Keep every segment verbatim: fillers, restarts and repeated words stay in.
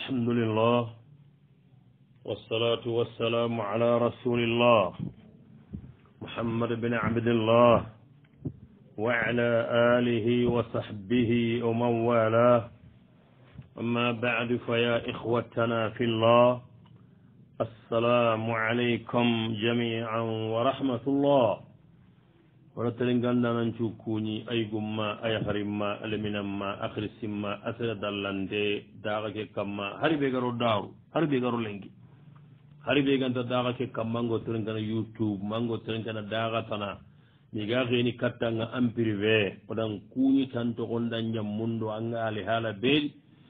الحمد لله والصلاة والسلام على رسول الله محمد بن عبد الله وعلى آله وصحبه ومن والاه أما بعد فيا إخوتنا في الله السلام عليكم جميعا ورحمة الله ونتلنغان نانشوكوني أيغما أيخرما ألمنما أخرسما أسر دلانده داغك كما هاري بيغارو دارو هاري بيغارو لنجي هاري بيغان داغك كما مانغو تلنغان يوتيوب مانغو تلنغان داغتنا ميغا غيني كاتانا أم بريفي ودان كوني تانتو غندان يموندو أنغالي حالا بيل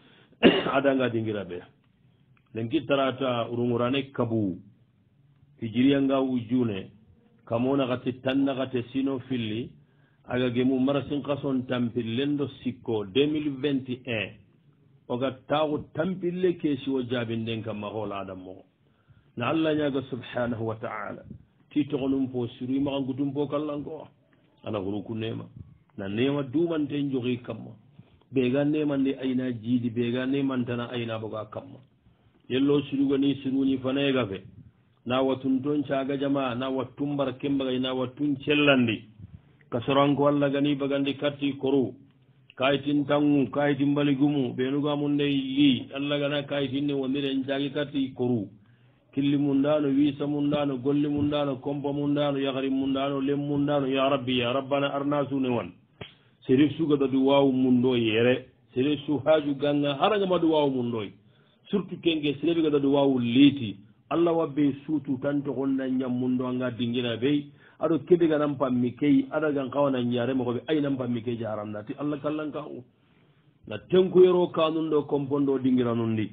أدانغا دينغرا بي لنجي تراتا urungurane kabu hijiriyanga ujune kamona gati tanna gati sino filli aga gemu marasin kason tampillendo sikko deux mille vingt et un oga tawu tampille kesi o jabinden kam ma hola adam mo na Allah nyaga subhanahu wa ta'ala ti togonum po suru ma ngudum po kallango ana huru kunema na nema dumante njogi kamma be ga nema ndi ayna jidi be ga nema tana ayna boga kamma yello suru ni suru ni fanega fe na watun ton caga jama na watun bar kemba na watun cellandi kasoranko Allah gani bagandi katti koru kaitin tangu kaitin baligumu benuga munde yi Allah gana kaitin ne wonire jagi katti koru killi mundano wisa mundano golli mundano kombo mundano yagari mundano lem mundano ya rabbi ya rabbana arnasu ne wan serif suga dadu wawu mundo yere serif su haju ganga haranga madu wawu mundo surtout kenge serif ga dadu wawu liti Allah wabbe suutu tanto gonna nyammundo anga dingira be ado kebe ga nam pammi kay ada gan kawana nyaare mo be ay nam pammi kay jaram nati Allah kallan ka na tenku yero kanun do kompondo dingira nundi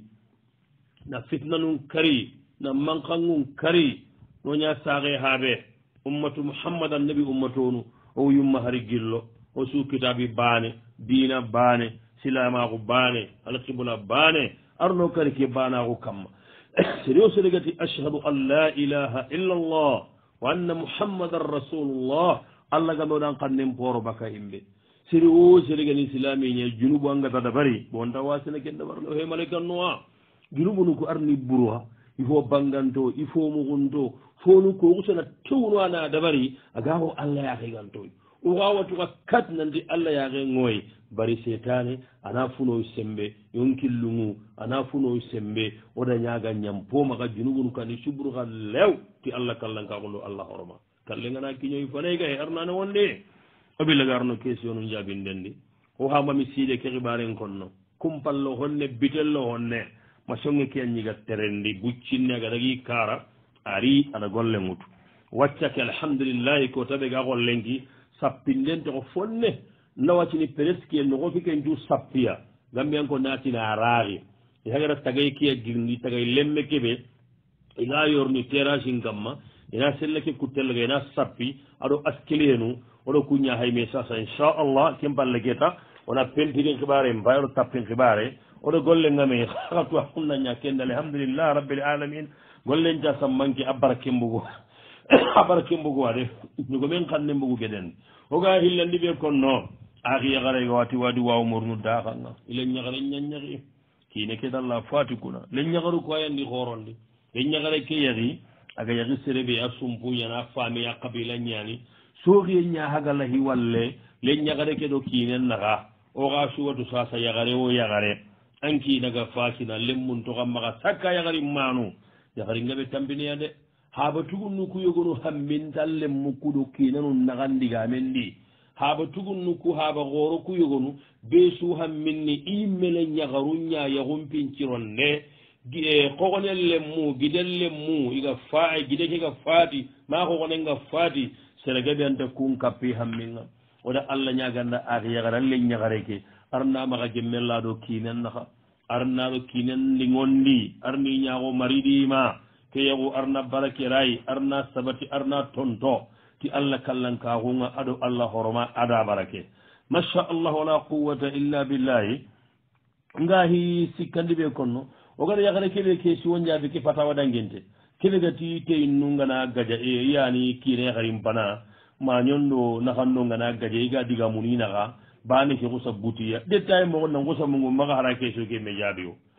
na fitna nun kari na mankangun kari no nya saage habe ummatu muhammad annabi ummatonu o yumma hari gillo o su kitabi bane dina bane silama ko bane alqibla bane arno kari ke bana ko kamma سريو سرقتي أشهد أن لا إله إلا الله وأن محمد رسول الله الله قالوا لان قد نمبور بك إمبي سريو سرقني سلامي جنوب أنك تدبري وانت واسنا كندبر له ملك النواء جنوب نكو أرني بروها يفو بانغانتو يفو مغنتو فونكو غسنا تونو أنا دبري أقاو الله يا أخي غانتو وغاوتو كاتنا دي الله يا أخي ngoi bari setane ana funo sembe yonkillumu ana funo sembe oda nyaga nyampo maga junubun kan subru lew ti Allah kallan ka gollo Allah horoma kallenga na kinyoy fanega e arnana wonde obilla garno question nu jabindendi o hamba mi siide ke gibaren konno kumpallo honne bitello honne ma songe ke nyiga terendi buccinne ga dagi kara ari ana golle mutu waccake alhamdulillah ko tabe ga gollenki sappinden to fonne nawatini presque no ko fiken ju sappiya gambian ko natina araari yagara tagay kiya girndi tagay lemme kebe ila yorni terrasin gamma ina sellake kuttella ina sappi ado askilenu odo kunya hayme sasa insha Allah kembal geta ona pentiri khibare mbayro tappin khibare odo golle ngame khatu hunna nya kenda alhamdulillah rabbil alamin golle nja sammanki abarakembugo abarakembugo ade nyugo men kanne mbugo geden oga hillandi be konno akhi yagare wati wadi waw mornu daxanga ile ñagare ñañaxi kine ke dalla fati kuna le ñagaru ko ayandi xorondi le ñagare ke yaxi aga yaxi serebe a sumpu ñana fami a qabila ñani soxiye ñaxagalahi walle le ñagare ke do kinen naxa oxa suwatu sasa yaxare wo yaxare an kinaga fasina lemmuntoxa maxa sakka yaxari manu yaxari ngaɓe tambineya de haba tugunnu ku yogonu hammintan lemmu kudo kinanu naxandigamen ndi haba tugunnu ku haba goro ku yogonu be su hamminni imele nyagaru nya yagum pinchiron ne kogonel lemmu gidel lemmu iga faa gide ke faati ma kogonen ga faati serega be anta kun kappi hamminga oda alla nya ganda ak yagaran le nyagareke arna ma ga gemmella do kinen naha arna do kinen lingondi arni nyago maridi ma ke yago arna barakirai arna sabati arna tonto ti Allah kallan ka hunga ado Allah horoma ada barake masha Allah wala quwwata illa billah ngahi sikandi be konno o gada yakare kele ke si wonja be ke fatawa dangente kele gati te nunga na gaja e yani kire garim bana ma nyondo na hanno ngana gaja iga diga munina ga bani ke kusa butiya de tay mo na ngusa mungu maga harake so ke me jabiyo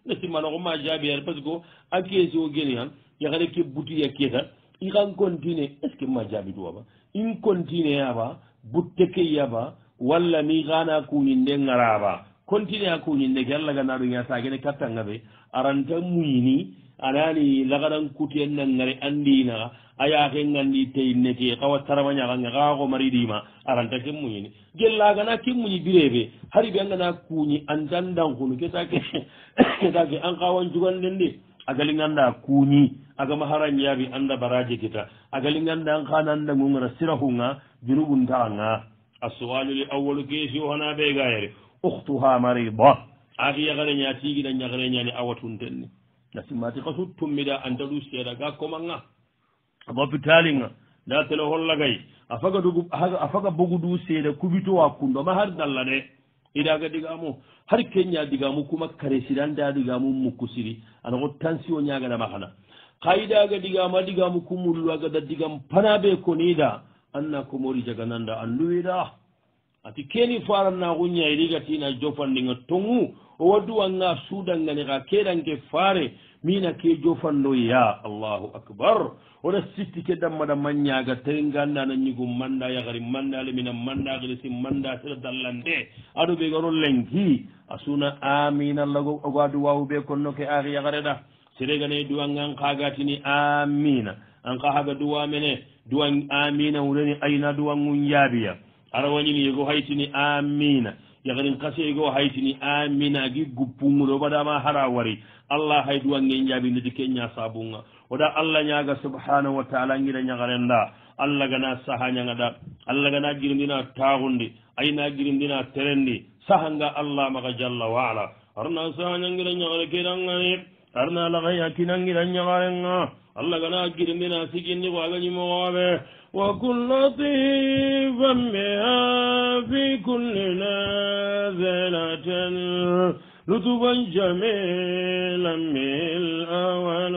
nde simmano ko ma jaabiyare par ce que a keesi o geni han yakare ke buti ya keeta i kan continue est ce que ma jaabi duwaba in continue yaba butte ke yaba walla mi gana kuñinde ngaraba continue a kuñinde ke allah ganaɗo ya sagene kattanga ɓe aranta muyini anani lagaɗan kutiyen nan ngari andina a yaake ngandi teyinne ke kawa taramañakanga kaako mariɗima aranta ke muñini gellagana ke muñi bireɓe hari ɓe angana kuñi antan dankunu ketake ketake an kawan cuganden de agali ganda kuñi agama haranjaɓi anda baraje kita agali ganda an kananda gungara sirahunga junubun taanga assualu li awalu keesi o hana ɓe gayere uktuha marida aki yakare ña tigiɗa ñakare ñani awatuntenni nasimati kasu tummiɗa anta ɗu seeɗa ga komanga hôpitalinga nda tele hollagay a faga dugu a faga bogu du seeɗa kubitowa kundo ma har dalla de idaga digamu har keña digamu kuma kare siranda digamu mukku siri ana ko tension ñaganama hana kayidaga digamu a digamu kumullu agada digam panaɓe koniɗa anna ko mori jaga nanda anduwiɗa ati keni faranna kuña irigatina jofandinga tongu o wadduwanga suudangani ka keɗanke faare mina ke jofanno ya allahu akbar oɗa sitti ke dammaɗa mañaga tawi gandana ñigum manda yahari manda lemina manda gelesi manda seɗa dallande aɗo ɓe garo lenki a suna amin allah ogo adu wawuɓe konno ke ari yahareɗa seɗegane duwangan kagatini amina an ka haga duwa mene duwan amina wureni ayna duwangun yaabiya ara wañini yego haytini amina yagarin kasego haytini amina gi guppunguɗo waɗama hara wari allah hay duwange jaabinidi keña sabunga oɗa allah ñaga subhanahu wa taala guiɗa ñagarenda allah gana saha ñagaɗa allah gana girindina tagundi ayna girindina terendi sahanga allah maga jalla waala arna saha ñanguiɗa ñagare keɗangani arna lagaya kinanguiɗa ñagarenga allah gana girindina sigindi ko agañimowaɓe وكن لطيفا بها في كل نازلة لطفا جميلا بالأول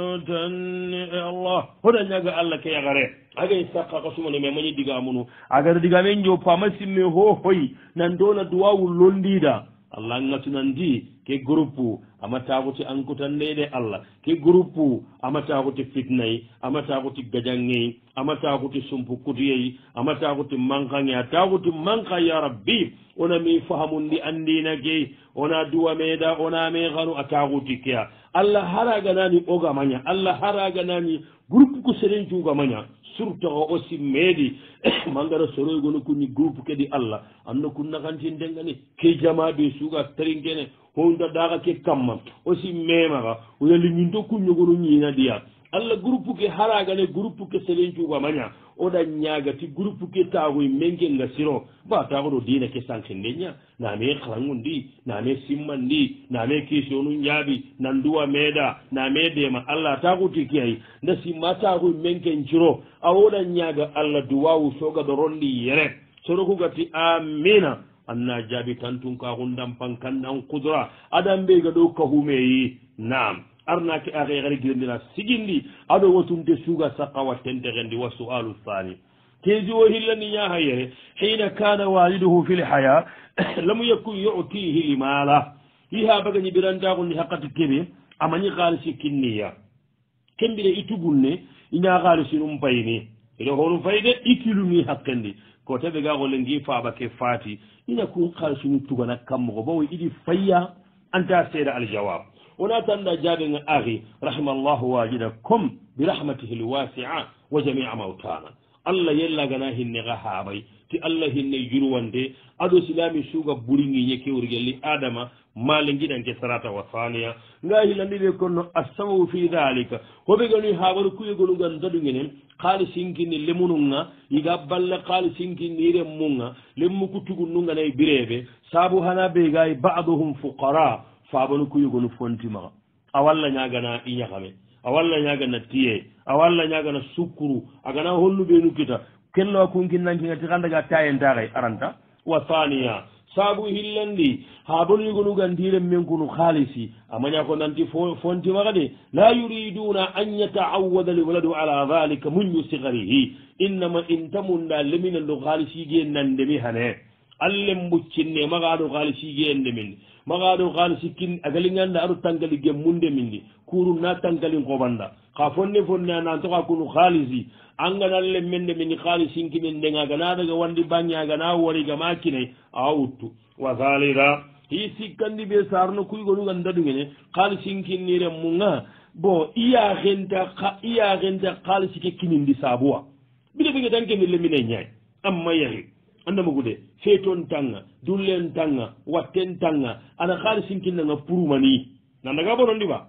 تنئ الله هذا نجا الله كي يغري aga sakka ko sumone me mani diga munu aga diga men jo pama simme ho hoy nan dona duwawu londida allah ngatunandi ke groupe amata ko ti ankutande de allah ke groupe amata ko ti fitnay amata ko ti gajangey amata ko ti sumpu kutiyey amata ko ti mankange ata ko ti manka ya rabbi ona mi fahamundi andina ke ona duwa meda ona me ganu ata ko ti kya allah haraga nani oga manya allah haraga nani groupe ko seren juga manya surtout aussi meedi mangara soroy gono kunni groupe kedi allah anno kunna kanti ndengani ke jamaɓe suga tarinkene honda daga ke kamma aussi memaga oyali min to kuñogono ñina diya allah groupe ke haragane groupe ke selencuga maña oɗa ñagati groupe ke tagoy menke nga siro ba tagoɗo dina ke sanke ndeña name harangu ndi name simman ndi name question nu jaabi nan duwa meeɗa name dema allah taguti ke ay nda simma tagoy menke ciro a woɗa ñaga allah duwawu sogaɗo rondi yere soro kugati amina anna jaabi tantun kahundam pankannan kudra aɗan ɓeyga ɗo kahumeyi nam arnake axe xare girendina sigindi aɗo watunte suga saqa wattentexendi wa sualu thani keji o hillani ñaha yere hina kana waliduhu fi lhaya lam yakun yutihi limala iha bagañi ɓirantaxundi haqqati keɓe amañi xaalisi kinniya kembire itugunne ina xaalisinum payni ede honum fayde ikilumi haqqendi ko taɓe ga xo lengi faɓa ke fati ina kun xaalisinu tugana kammoxo bawo iɗi fayya anta seeda aljawab wona tanda jaaɓenga ahi rahimallahu wajidakum birahmatihi lwasia wa jamia mautana allah yellagana hinne ga haɓay ti allah hinne jurwande aɗo silami suga ɓuringiñe kewrigelli adama male giɗanke sarata wa thaniya nga hilandiɓe konno assababu fi dhalika hoɓe gani haɓaru kuyegonugan daɗugenen kaali sinkinni lemununga yiga balle kaali sinkinni remmunga lemmu kutugunnuganayi bireɓe saabu hana ɓe gayi baduhum fuqara faabanu kuyugonu fontimaxa a walla ñagana i ñaxame a walla ñagana tiye a walla ñagana sukkuru agana hollu ɓenu kita kellowa kunkinnankinati xandaga tayentaxay aranta wa thaniya saabu hillandi haabanu yugonugantiren men kunu xaalisi a maña ko nanti fontimaxa de la yuriduna an yataawada lwaladu ala dhalika mundu sigarihi innama intamunda leminando xaalisige nandemi hane allen buccinne magaɗo haalisi geende min magaɗo haalisi kin agalinganda aɗo tangali gemmunde min di kuru na tangalin koɓanda ka fonne fonne anantoka kunu haalisi anganalle mende min haalisinkimin ndenga gana daga wandi baña gana wari gama kinay a wuttu wa salida hi sikkandi ɓe sarno kuygonugan daɗugene haalisinkinnire munga bon iya xenta iya xenta xaalisi ke kinindi saabuwa bide ɓege tan ke mille mine ñaay amma yaxi andamagude feeton tanga dullen tanga watten tanga ana xaalisinkinnanga purumani nandaga bonondi ba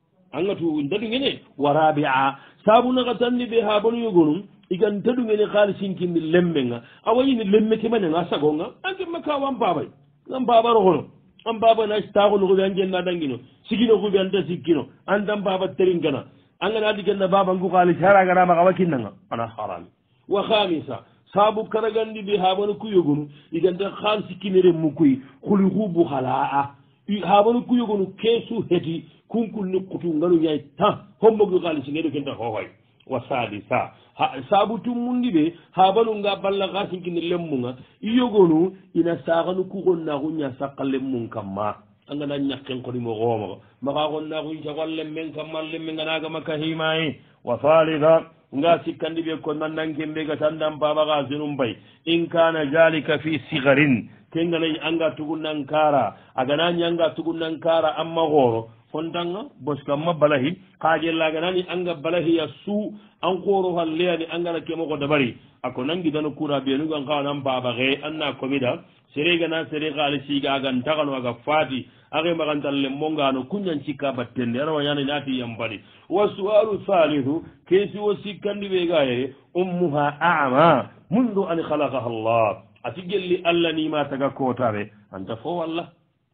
angatu daɗugene waraɓe a saabu naxa tanni ɓe ha bonu yogonum igan daɗugene xaalisinkinni lemmenga a wayini lemme ke manenga sagonga anke makka wan babay an babaroxono an baba na taxono xuɓe an jenna dangino sigino xuɓe anta sikkino antan baba terinkana angana digenna baba ngu xaalis haraganama xawa kinnanga ana harami wa xamisa saabu karagandi ɓe habano kuyogonu iganta xaalisi kinere mukoy xuli xubu xala'a habano kuyogonu keesu heti kunkul ni kutu nganu ñay tan hombogu xaalisi ngeɗo kenta xooxoy wa sadisa saabu tummundi ɓe habanu nga balla xaasinkini lemmunga i yogonu ina saxanu ku xonnaxu ña saqa lemmun kamma a ngana ñakken qonimo xoomaxa maxa xonnaxu caxan lemmen kamma lemmenga nagama kaximaye wa salida nga sikkandi ɓe ko nandankembega tan dan babaxa senum mbay in kana jalika fi sigarin ke nganayi anga tugunnankara agana ñanga tugunnankara amma xooro fontanga boskamma balahi kajellaganani anga balahiya su an koro halleyani angana kemoko dabari ako nangidano kura benugo an kawanan babaxe anna komida seregana sere xaali siga agan taxano aga faati axe maxantalle mongano kuñan cikka battende arawañani nati yambadi wa sualu salihu kesi wo sikkandi ɓega yere ummuha ama mundu an xalaqaha llah ati gelli allah nima taga kotaɓe anta fo walla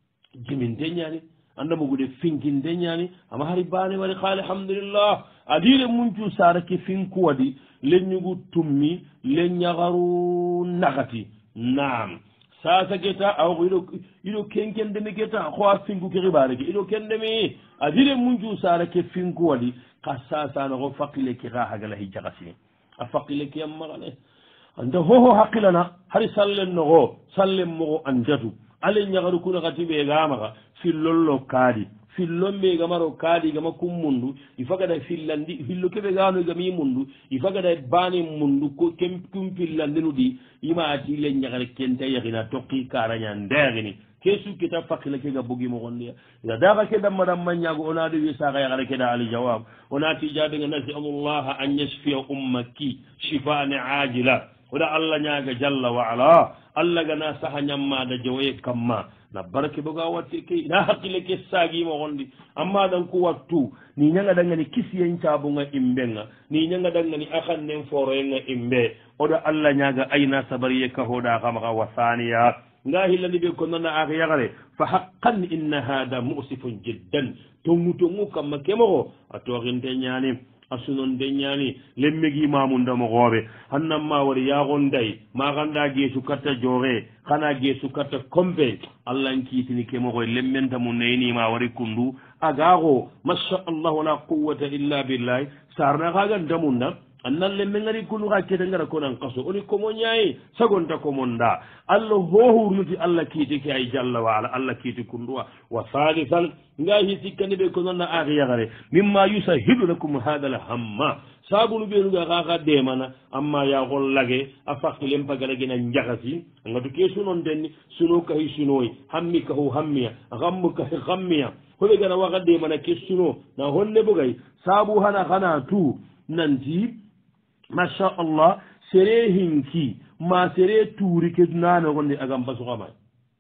jiminte ñani andamugude finkinde ñani ama hari bane wari haali alhamdulillah adire muncu sarake finku wadi leñugu tummi le ñagaru nakati naam sasa keta awo iɗo iɗo kenkendemi keta ko a finku ke xibare ke iɗo kendemi adire muncu sarake finku wadi ka sasanoxo faqile ke xa hagalahi jaxasini a faqile ke yammaxane anta hoho haqilana hari sallen noxo sallen moxo andatu ale ñagaru kunakati ɓegamaxa fillollo kaadi fillon ɓe gamaro kaadi gama kum mundu i fagada fillandi fillo keɓe gano gami mundu i fagada bani mundu ko kem kum fillandinu ɗi imati le ñagare kenta yaxina tokki karaña ndeexini ke sukkita fakila kega bogimoxondiya ga daxa ke damma damma ñago ona de wi saxa yaxare keda ali jawab ona tijaɓenga nasalullah an yasfiya ummaki shifane ajila oɗa allah ñaga jalla wa ala allah gana saha ñammada jawoye kamma na barake boga watte ke na hakkille ke saagima gondi amma dan ko wattu ni ñanga dangani kisiyen cabunga imbenga ni ñanga dangani akannen foroyenga imbe oɗo allah ñaga ayna sabariye kahoɗa kamaka wasaniya nga hillani ɓe ko nana aka yagare fa haqqan inna hada musifun jiddan tongu tongu kamma kemoxo a toxinte ñanim a sunon de ñaani lemmegi mamundamoxooɓe hannan ma wari yaxon day maxanda geesu katta jooxe xana geesu katta compe allah n kiitini ke moxoy lemmentamu neyinima wari kundu agaaxo masha allah wala quwata illa billahi sarna xagan damunda annan lemme ngari kunu xa kete ngara konan qaso oni komo ñaayi sagonta komonda allah hohurnuti allah kiiti ke ay jalla waala allah kiiti kunduwa wa salisan nga hi sikkani ɓe ko nonna aaki yaxare mimma yusahidu lakum hada l hamma sabunu ɓenuga xaxa demana amma yaxol lage a faqilen pagalagena njaxasi angatu ke sunon tenni suno kahi sunoy hammi kahu hammiya xammu kahi xammiya hoɓe gana waxa demana ke suno na honne bogay sabu hana xana tu nanti masha allah sere hinki ma sere tuuri ke nanogonde agam basoxamay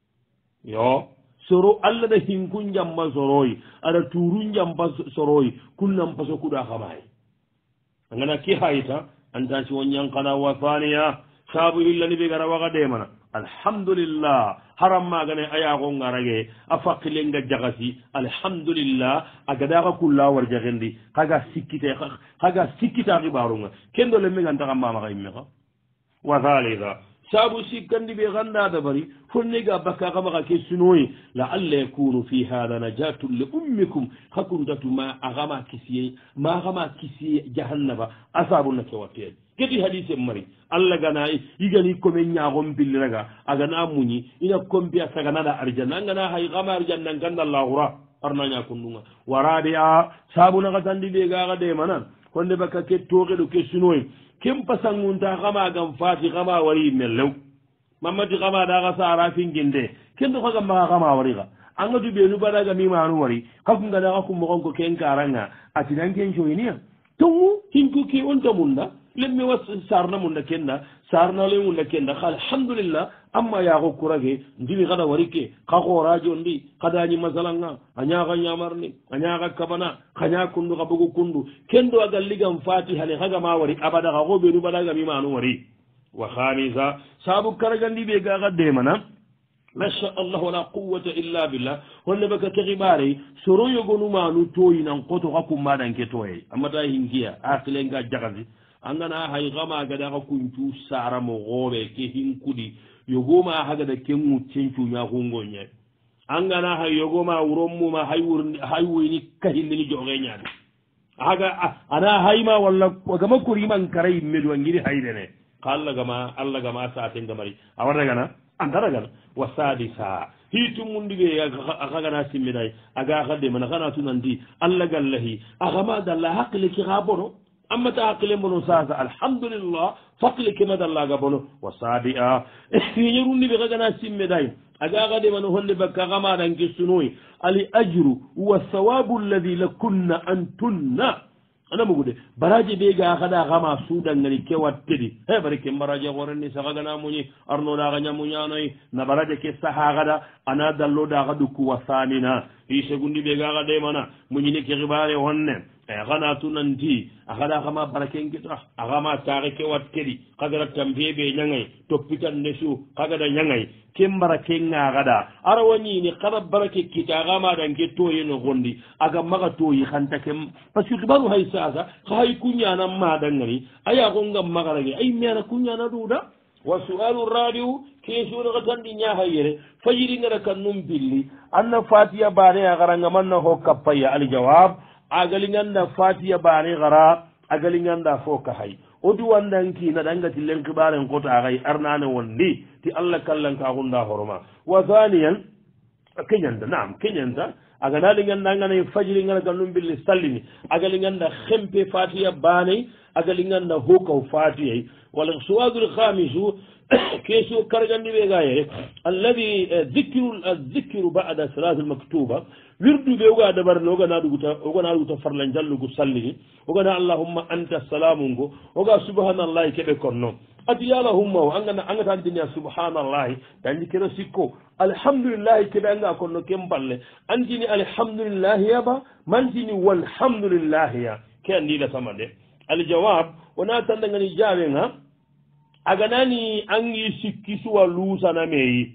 yo soro allah da hinku njamba soroyi aɗa tuuru njamba soroyi kunnan paso kuɗa xamay angana ke hayita antansi wo ñankana wasaniya saabu illani ɓe gara waxa ɗemana alhamdulillah haram magane a yaxo ngarage a faqilenga jaxasi alhamdulillah a gadaxa kulla war jaxendi xaga sikkite xaga sikkita xibarunga ken do lemme gantaxa mamaxa immexa wa halida saabu sikkandi ɓe ganndaada bari fonnega bakka kamaka ke sunoyi la allah yakunu fi hada najatun li ummikum hakkundatu ma agama kisiye ma agama kisiye jahannaba asabunna ke watteede kedi hadise mari allah gana igani kome ñaagon billiraga agana muñi ina kompiya saganaɗa arjanna angana hay gama arjanna ganda lahura arnaña kundunga waraɓe a sabunaka tandi ɓe gaga demana honde bakka ke toxeɗo ke sunoyi kem pasangunta xama gam fati xama wari mellew mamati xama daxa sara finginde ken do xaga maxa xama wari xa angatu ɓenu badaga mimanu wari xakungana xa kumoxon ko ken karanga atinan ken coyniya tongu hinku ke on tamunda lemme wa sarna munda kenda sarna le munda kenda xa alhamdulillah amma yaxo kurage ndini xada wari ke xa xorajo ndi xadañi masalanga a ñaxa ñamarni a ñaxa kabana xa ña kundu xa bogu kundu ken do a galligam fatihane xagama wari abada xa xo ɓenu ɓadagamimanu wari wa xamisa sabu karagandi ɓe gaxa demana masha allah wala quwata illa billah honne baka ke xibare soro yogonumanu toyinan qoto xa kummaɗanke toye amata hinkiya axilenga jaxasi angana hay xama gada xa kuncu saramo xooɓe ke hinkudi yogoma hagada ke ŋuccencuña xungoñe angana hay yogoma wurommuma hay hay woyni kahillini joxe ñaani aga ana hayma walla gama koriman kara yimmedu a ngiri haydene xa allah gama allah gama satengamari a waragana antaragana wa sadisa hitumundi ɓe a xagana simmiday aga xa demana xana tunanti allah gallahi axama dalla haqile ki xa bono ammata hakkile mbono sasa alhamdulillah fakle kemadallaga bono wa saadi a fiñerundi ɓe kagana simme day aga kademano holle bakka kamaɗanke sunoyi ali ajru wa sawabu alladi lakunna antunna anamugude baraje ɓe ga kada kama suɗangani kewatteɗi he bari ke baraje korenni sakagana muñi arnoɗaka ñamuñanoyi na baraje ke saha kada ana dalloɗaka ɗukku wa samina i segundi ɓe ga kademana muñini ke xibare honne e xana tunanti a xaɗa xama barakengita a xama taxe ke wat keɗi xagara tampeɓe ñangay toppitan ne su xagada ñangay ke mbarake ngaxaɗa arawa ñini xara barake kita a xamaɗanke toye no xondi aga maxa toyi xanta ke parce que xibaru hay sasa xa hay kuñana maɗangani a yaxonga maxarange ay meana kuñana ɗuɗa wa sualu radio question xa tandi ñaxa yere fajiringara kan num pilli anna fatiya bane a xaranga manna ho kappaya aljawab agali ganda fatiya bane gara agali ganda fo ka hay o duwandanki na ɗangati len kibaren kota hay arnane wondi ti allah kallanka hunda horoma wa thaniyan keñanta naam keñanta aga naɗi ganda ngana fajiri ngana ka num billi sallini agali ganda hempe fatiya bane agali ganda hokaw fatiyay wala suwadul khamisu keso kargandi ɓe ga yere alladi dhikru dhikru ba'da salati almaktuba wirdu ɓe oga dabarne ogana ɗuguta ogana ɗuguta farla jallugu sallini ogana allahumma anta salamu ngo oga subhanallahi keɓe konno adi yalahumma o angana angata andinia subhanallahi dañi kero sikko alhamdulillahi keɓe anga konno ken balle andini alhamdulillahi yaba mantini walhamdulillahi ya ke andila sama de aljawab wona tandagani jawen ha aganani angi sikki suwa lusana meyi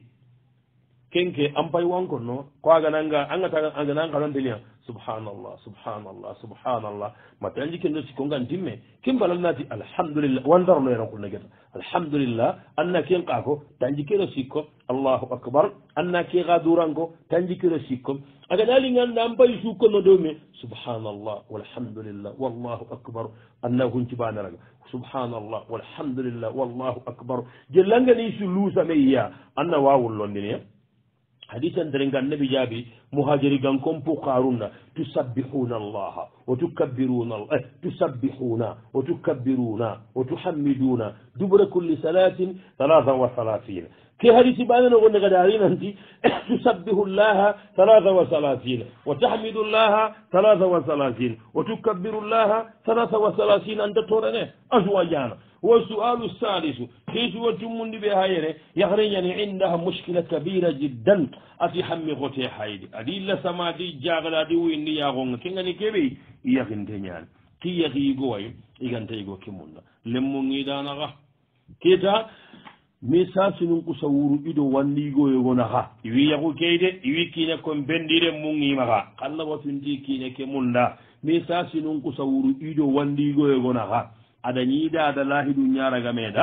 kenke ampay wanko no ko agananga angata agananga randelia subhanallah subhanallah subhanallah mata anji kendo sikko ngantimme kim balalnati alhamdulillah wandar no yana kunna geta alhamdulillah anna ken qako tanji kero sikko allahu akbar anna ke gadurango tanji kero sikko aganali nganda ampay sukko no domi subhanallah walhamdulillah wallahu akbar anna hunci banaraga subhanallah walhamdulillah wallahu akbar jellangani su lusa meya anna wawul londini hadith andrenga nabi jabi muhajiri gan kompo qarunda tusabbihuna allaha wa tukabbiruna allah tusabbihuna wa tukabbiruna wa tuhammiduna dubra kulli salatin thalatha wa thalathin ke hadisi banana wonde gadarina anti tusabbihu allaha thalatha wa thalathin wa tahmidu allaha thalatha wa thalathin wa tukabbiru allaha thalatha wa thalathin anta torane azwajana والسؤال الثالث كيف وتمون بهايره يخرجني عندها مشكلة كبيرة جدا أتي حمي غتي حيدي أدي لا سما دي جاغلا دي ويني يا غون كيغاني كبي يخين تنيان كي يخي غوي يغان تيغو كيمونا لمونغي دانغا كيتا message nun ku sawuru ido wandigo yogona ha iwi yaku keyde iwi kine kon bendire mungima ha kala watunti kine ke munda message nun ku sawuru ido wandigo yogona ha ada ñiida ada laahidu ñaaraga meeɗa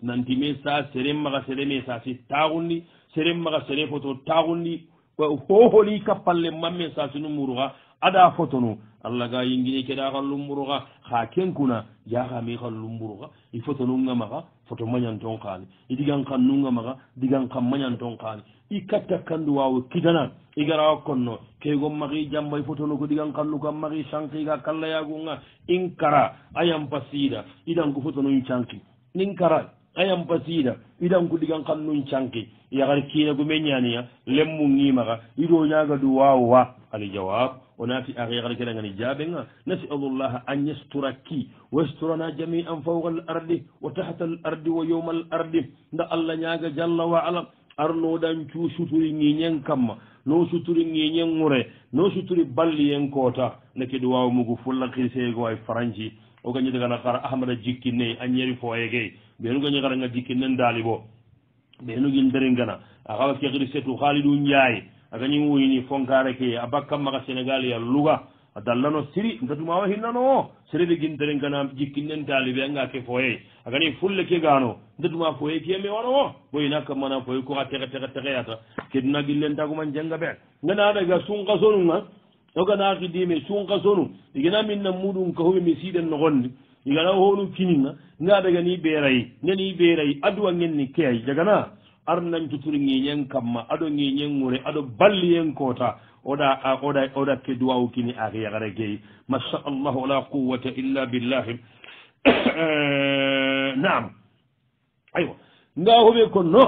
nanti me sa sere maga sere me sa si tagundi sere maga sere photo tagundi hoholi kappalle mamme sa sunu muruga ada photo no Allah ga yingini keda kallu muruga ha kenkuna ya ga mi kallu muruga i photo no ngama photo manyan ton kali idigan kan nu ngama digan kan manyan ton kali i katta kandu wawo kidana igara konno ke go magi jambay photo no ko digan kan nu kam magi sanki ga kala ya gunga inkara ayam pasida idan ko photo no chanki ninkara ayam pasida idan ko digan kan nu chanki ya gar kina go menyaniya lemmu ngimaga ido nyaga du wawa ali jawab وناتي أغير كده عن إجابنا نسأل الله أن يسترك ويسترنا جميعا فوق الأرض وتحت الأرض ويوم الأرض ده الله نياغا جل وعلا أرنو دان شو شتوري نينين كما نو شتوري نينين مري نو شتوري بالي ينكوتا نكي دواو مغو فلا خيسي غواي فرنجي وغاني دغا نقار أحمد جيكي ني أنيري فوائغي بينو غاني غارنغا جيكي نندالي بو بينو جندرنغنا أغاوة كي غري سيتو خالدو نياي agani wuyini fonkare ke abakka maga Sénégal ya luga adallano siri ndatuma wa hinnano sirebe gintere ngana jikkinen talibe anga ke foye agani fulle ke gano ndatuma foye ke me wano boyina kamana foye ko atega tega tega yata kedna gillen taguma janga be ngana daga sunqa sonu nga oga na qidime sunqa sonu igana minna mudun ko hobe mi siden no gonni igana honu kininga nga daga ni beray ngani beray adwa ngenni kay jagana arnan tuturi ngeñen kamma aɗo ngeñen ŋure aɗo balliyen kota oɗa oɗa oɗa kedduwawu kini aki yakare geyi masha Allah wala quwwata illa billahi naam aywa nga hoɓe konno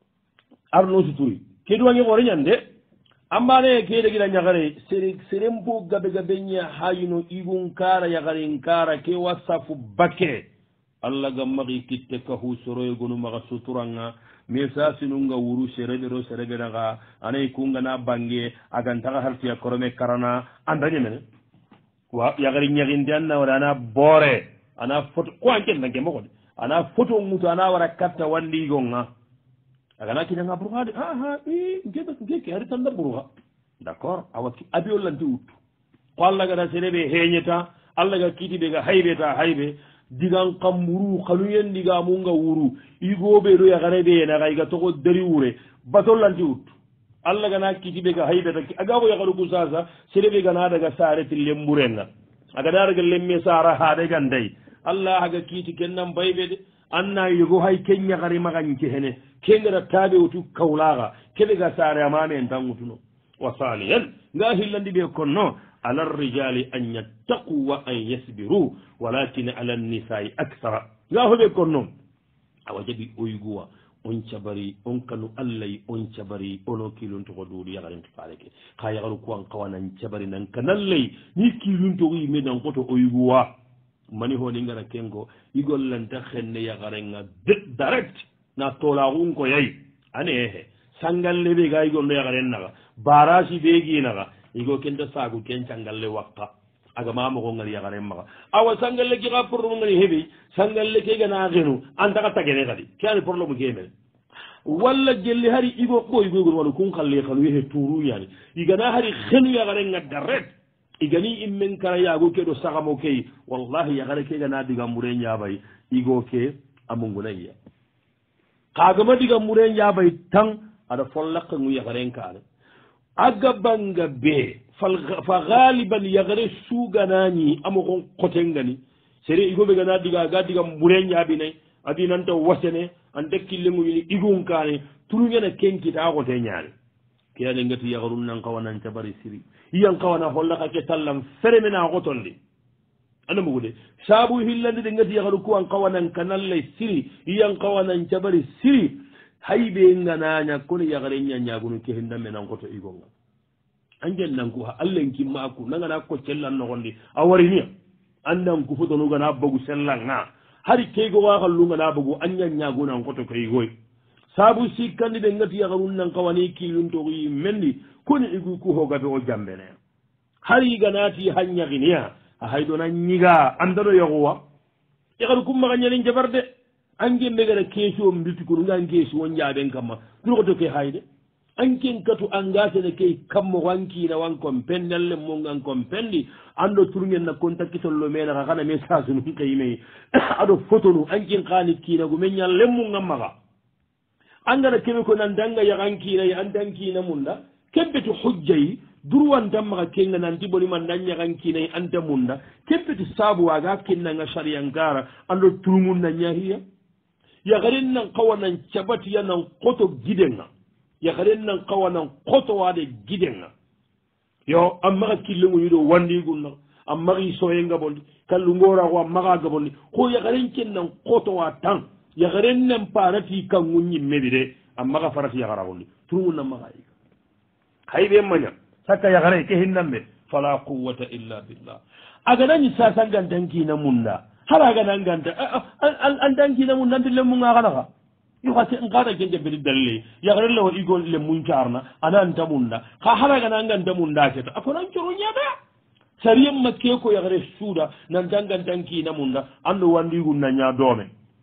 arno tuturi kedduwange ɓore ñande ambane kede giɗa ñakare sere serempo gabe gabe ña hayino igun kara yakare nkara ke wasafu bakke Allah gammaki kitte kahu soroye gonu maka suturanga mais sa sinunga wuru sereɓero sereɓenaga anayi kungana bange agantaga hartiya korome karana andañe mene wa yagari ñagindi anna wara ana boore ana photo ko anken nanke moxode ana photo ŋutu ana wara katta wandigonga agana kinanga ɓurxade aha i nkeke hari tanda ɓurxa d' accord awa abi o lanti uttu ko allah gada sereɓe heñeta allah ga kiitiɓe ga hayɓeta hayɓe digan kamburu kanuyen diga munga wuru igobe do yagareɓe naga iga togo dari wure batollanti uttu allah gana kitiɓe ga haybeta agabo yagaru ku sasa sereɓe gana daga sareti lemburenga agana daga lemme sara haɗe gandayi allah haga kiiti kennan bayɓe de anna yogo hay ken yagari magañke hene kengara taɓe utu kawlaga keɓe ga sare amame en tan utuno wa saliyan nga hillandi ɓe konno على الرجال أن يتقوا وأن يصبروا ولكن على النساء أكثر لا هو بيكونهم أوجبي أيقوا أنشبري أنكنوا اللي أنشبري أنو كيلون تقولوا لي غير تفعلك خا يغلو كوان قوانا أنشبري نكن اللي نكيلون تقولي مدن قطو أيقوا mani ho ni ngara kengo igol lan ta khenne ya garenga direct na tolagun ko yayi ane he sangal lebe ga igol ya garen naga barasi begi naga igo kenta sagu ken cangalle wakka aga mamo ko ngali yagare maga awa sangalle ki ga pour ngali hebi sangalle ke gana genu anta ka tagene kadi kani problème gemel walla jelli hari igo ko igo go wala kun khalle khalu he turu yani igana hari khenu yagare ngadaret igani immen kara yago ke do sagamo ke wallahi yagare ke gana diga mure nyabay igo ke amungunayya kaga ma diga mure nyabay tan ada follak ngu yagare nkare aga banga be fa galiban yagare suganani amo kon kotengani sere igo be gana diga ga diga mbure nyabi ne adi nanta wasene an dekkille mu ni igun kane turu ngena kenki ta ko te nyaani kiyane ngati yagarun nan kawana tabari siri yan kawana holla ka ke tallam fere mena ko tondi ana mu gude sabu hillande de ngati yagaru ko an kawana kanalle siri yan kawana tabari siri haybe ngananya kono yagare nyanya gunu ke hinda menan ko to igonga angen nan ko allen kimma ku nangana ko cellan no gondi awari ni andan ku fudo no gana bagu sellan na hari ke go wa kallu ngana bagu anyanya guna ko to kay goy sabu sikandi de ngati yagarun nan kawani kilun to yi mendi koni igu ku hoga be o jambe ne hari ganati hanya giniya haydo nan nyiga andado yagowa yagaru kum ma ganyani jabarde ange megara keso mbiti ko ngan keso wonja ben kamma ko to ke hayde anken katu angatene kay kammo wankina wankon pendalle mo ngankon pendi ando turgen na kontakitollo mena ka kana message nun kayme ado photo nu anken khani kina gu men nyalle mo ngamma angana kebe ko nan danga ya gankina ya andankina munda kebbe to hujjai durwan damma kenga nan tiboni man danya gankina ya anda munda kebbe to sabu waga kinna nga sharia ngara ando turmun na nyahiya ya garin nan kawanan cabati ya nan koto gidenga ya garin nan kawanan koto wade gidenga yo amma ka killu yido wandi gunna amma ri soyenga bondi kallu ngora ko amma ga bondi ko ya garin ken nan koto wa tan ya garin nan parati kan munyi medide amma ka farati ya gara bondi turmun nan maga yi haybe manya saka ya gare ke hinnambe fala quwwata illa billah aga nani sasangan danki na munda haraga nan ganta an danki na mun nan dille mun ga kana yo khati en kada genje be dalle ya gare law igol le mun charna anan ta munda ha haraga nan ganta munda ke ta akon curu nyaba sariyam makke ko ya gare suda nan dangan danki na munda ando wandi gun na nya dome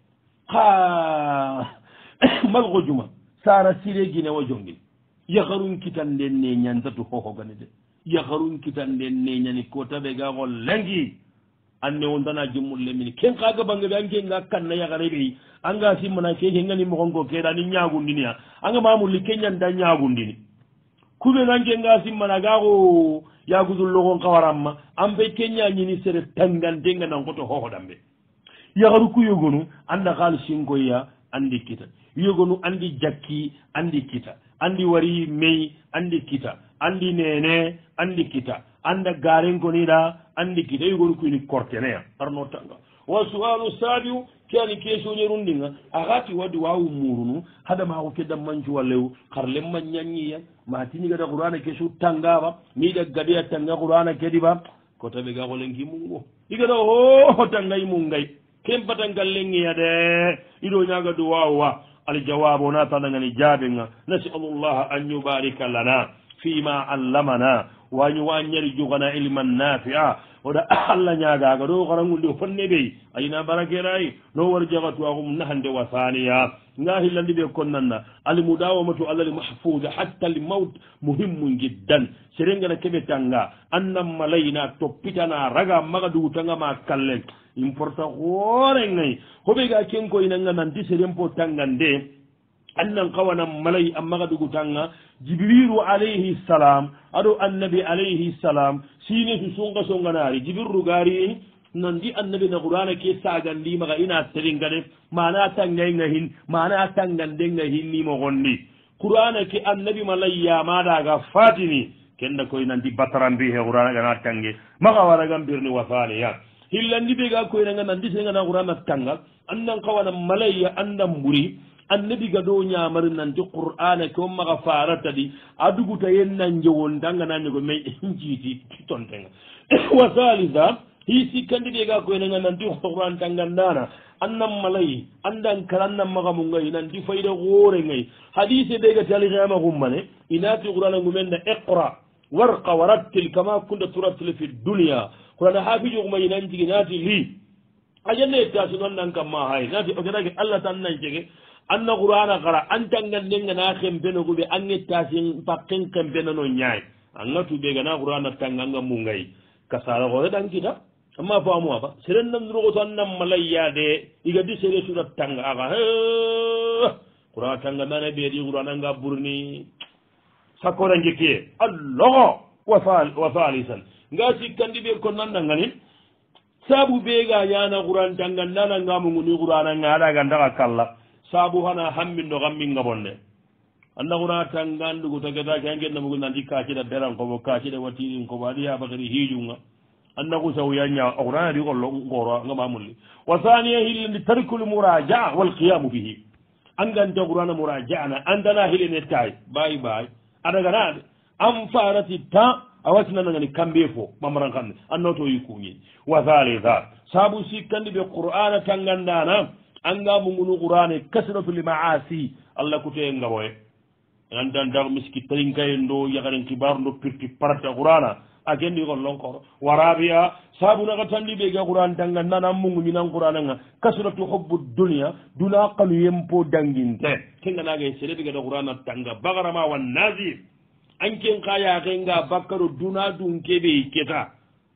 ha mal gojuma sara sire gine wajongi ya garun kitan den ne nyanta to ho ho ganide ya garun kitan den ne nyani ko tabe ga gol lengi anne on dana jumulle min ken kaga bange bange ngakkan na ya garebe anga simana ke ngani mo gongo ke dani nyagundini ya anga mamul kenyan da nyagundini kube nange nga simana ga go ya gudul logon kawaramma ambe kenya nyini sere tangan denga nan goto ho ho dambe ya garu ku yogonu anda khal singo ya andi kita yogonu andi jakki andi kita andi wari mei andi kita andi nene andi kita anda garen gonida andi kita yugol kuni korteneya arno tanga wa su'alu sabiu kani keso nyerundinga agati wadi wawu murunu hada ma ko kedam manju wallew karle manyanyiya matini gada qur'ana keso tangaba mi da gadiya tanga qur'ana kediba ko tabe ga ko lengi mungo igada ho tangay mungay kem patangal lengi ya de ido nyaga do wawa al jawabu na tanangani jabinga nas'alullah an yubarika lana fima allamana wa yuwanyari jugana ilman nafi'a oda alla nyaaga ga do garangude fonne be ayina barakeray no war jagatu agum nahande wasaniya ngahi landi be konnanna al mudawamatu alal mahfuz hatta al maut muhimmun jiddan serenga na kebe tanga annam malayna toppitana raga magadu tanga ma kalle important gore ngay hobe ga kenko ina nan di serempo tangande annan qawana malay amma gadu tanga jibrilu alayhi salam ado annabi alayhi salam sine su sunga songa nari jibrilu gari nandi annabi na qur'ana ke sagandi maga ina teringade mana tangay ngahin mana tangande ngahin ni mo gondi qur'ana ke annabi malayya ma daga fatini kenda koy nandi batarambi he qur'ana gana tange maga waraga birni wasaliya hillandi be ga koy nga nandi senga na qur'ana tanga annan qawana malayya andan buri annabi ga do nyamar nan di qur'ana ko maga farata di aduguta yennan jewon danga nan go me injiti tontenga wa salida hi sikandi be ga ko nan nan di qur'an tanga nana annam malai andan karannan maga mun ngai nan di fayda gore ngai hadisi be ga tali gama gummane inati qur'ana gumen da iqra warqa warattil kama kunta turattil fi dunya qur'ana hafiju gumen nan jiginati li ajanne ta sunan nan kam ma hay nati o gada Allah tan nan jege anna qur'ana qara antangan denga na khembeno go be ange tasin pakken khembeno no nyaay anga tu be gana qur'ana tanganga mungai kasara go dan kita amma fa mu aba seren nan ro to annam malayya de iga di sere surat tanga aga qur'ana tanga na be di qur'ana nga burni sakora ngeke allah wa fal wa falisan ngati kandi be ko nan ngani sabu be ga yana qur'an tanga nana ngamu nguni qur'ana ngada ganda kala sabu hana hammindo gamminga bonde anda guna tangandu go tagada kangen namu nandi kaci da beran ko kaci da watiri ko badi ya bakari hijunga anda ko saw yanya ogana di gollo ngoro ngama mulli wa thaniya hil tarkul muraja'a wal qiyam bihi angan da qur'ana muraja'ana andana hilene tay bay bay ada gana am farati ta awatina ngani kambe fo mamran kan annoto yikuni wa thalitha sabu sikandi be qur'ana tangandana anga mungunu qur'ane kasratu li ma'asi alla kute ngaboy andan dar miski trinka ndo yagaren kibar ndo pirti parta qur'ana a kendi gollon koro warabiya sabunaka tandi ɓe ga qouran danga nana mungu ñinan qourananga kasuratu hubbu dunia duna kanu yempo danginte kenganage sereɓe gada qurana tanga bagarama wan nasir anken ka yaxenga bakkaro duna dun keɓe keta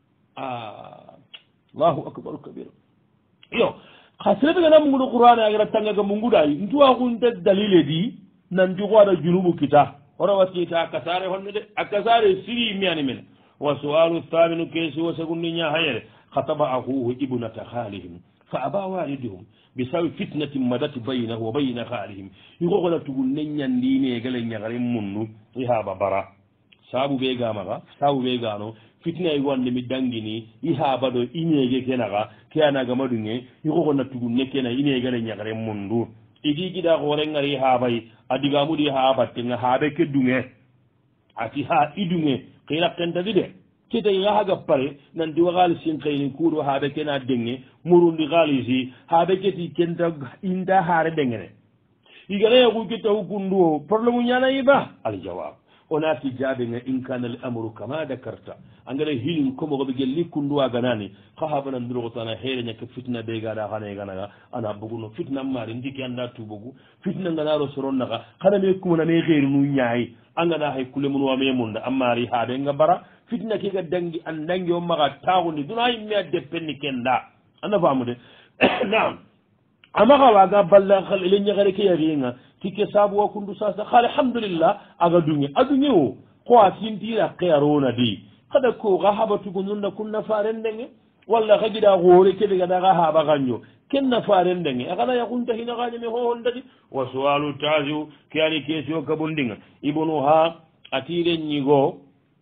allahu akbaru kabira iyo xa sereɓe gana munguɗo qurana agara tangaga munguɗayi ntuwa xunte dalile di nanti xo aɗa junubu kita ora wattita a kasare honne de a kasare siri miyani mene wa sualu thaminu keesi wo segundi ña hayere khataba ahuhu ibnata khalihim fa aba waliduhum bisawi fitnatin madati baynahu wa bayna khalihim ixoxona tugu ne ñandinegale ñaxare munnu i haaba bara saabu ɓe gamaxa saabu ɓe gano fitna i wande mi dangini i haaba ɗo i ñeege kenaxa ke anagamadunge ixoxona tugu ne kena i negale ñaxare mundu igi giɗa xoorengari haabay a digamuɗi ha battenga haaɓe ke dunge ati ha i dunge xira kentadi de kete ga haga pare nanti wa xaalisin xeyni kuuɗo haaɓe kena denge murundi xaalisi haaɓe keti kenta inda haare dengene igana yaxu ketahu kunduo probléme u ñana yiba aljawab onati jaabenga in kana l amru kama dakarta angara hilin komoxoɓe gelli kunduwa ganani xa haɓanandiroxotana xeereñake fitna ɓegaɗa xaneganaga ana boguno fitna mari ndiki anda tubogu fitna nganaro soron naxa xana me kumaname xeerinu ñaayi a ngana xay kulemunuwa me munda a mari haɓenga bara fitna kega dangi an dangi o maxa taxundi duna yimme a deppenni kenda anda famu de naam a maxa waga balla le ñaxare ke yaxienga tike saabu wa kundu sasa xa alhamdulillah aga dunge a dunge o ko a sintira xearona di xaɗa ko xa haɓatugu nunda kun nafaren ndenge walla xa giɗa xoore keɓe gada xa haɓa xanño ken nafaren ndenge a xana yaxunta xina xañame xoxondadi wa soalu tasiu ke ani question kabon ndinga ibonu ha a tiren ñigo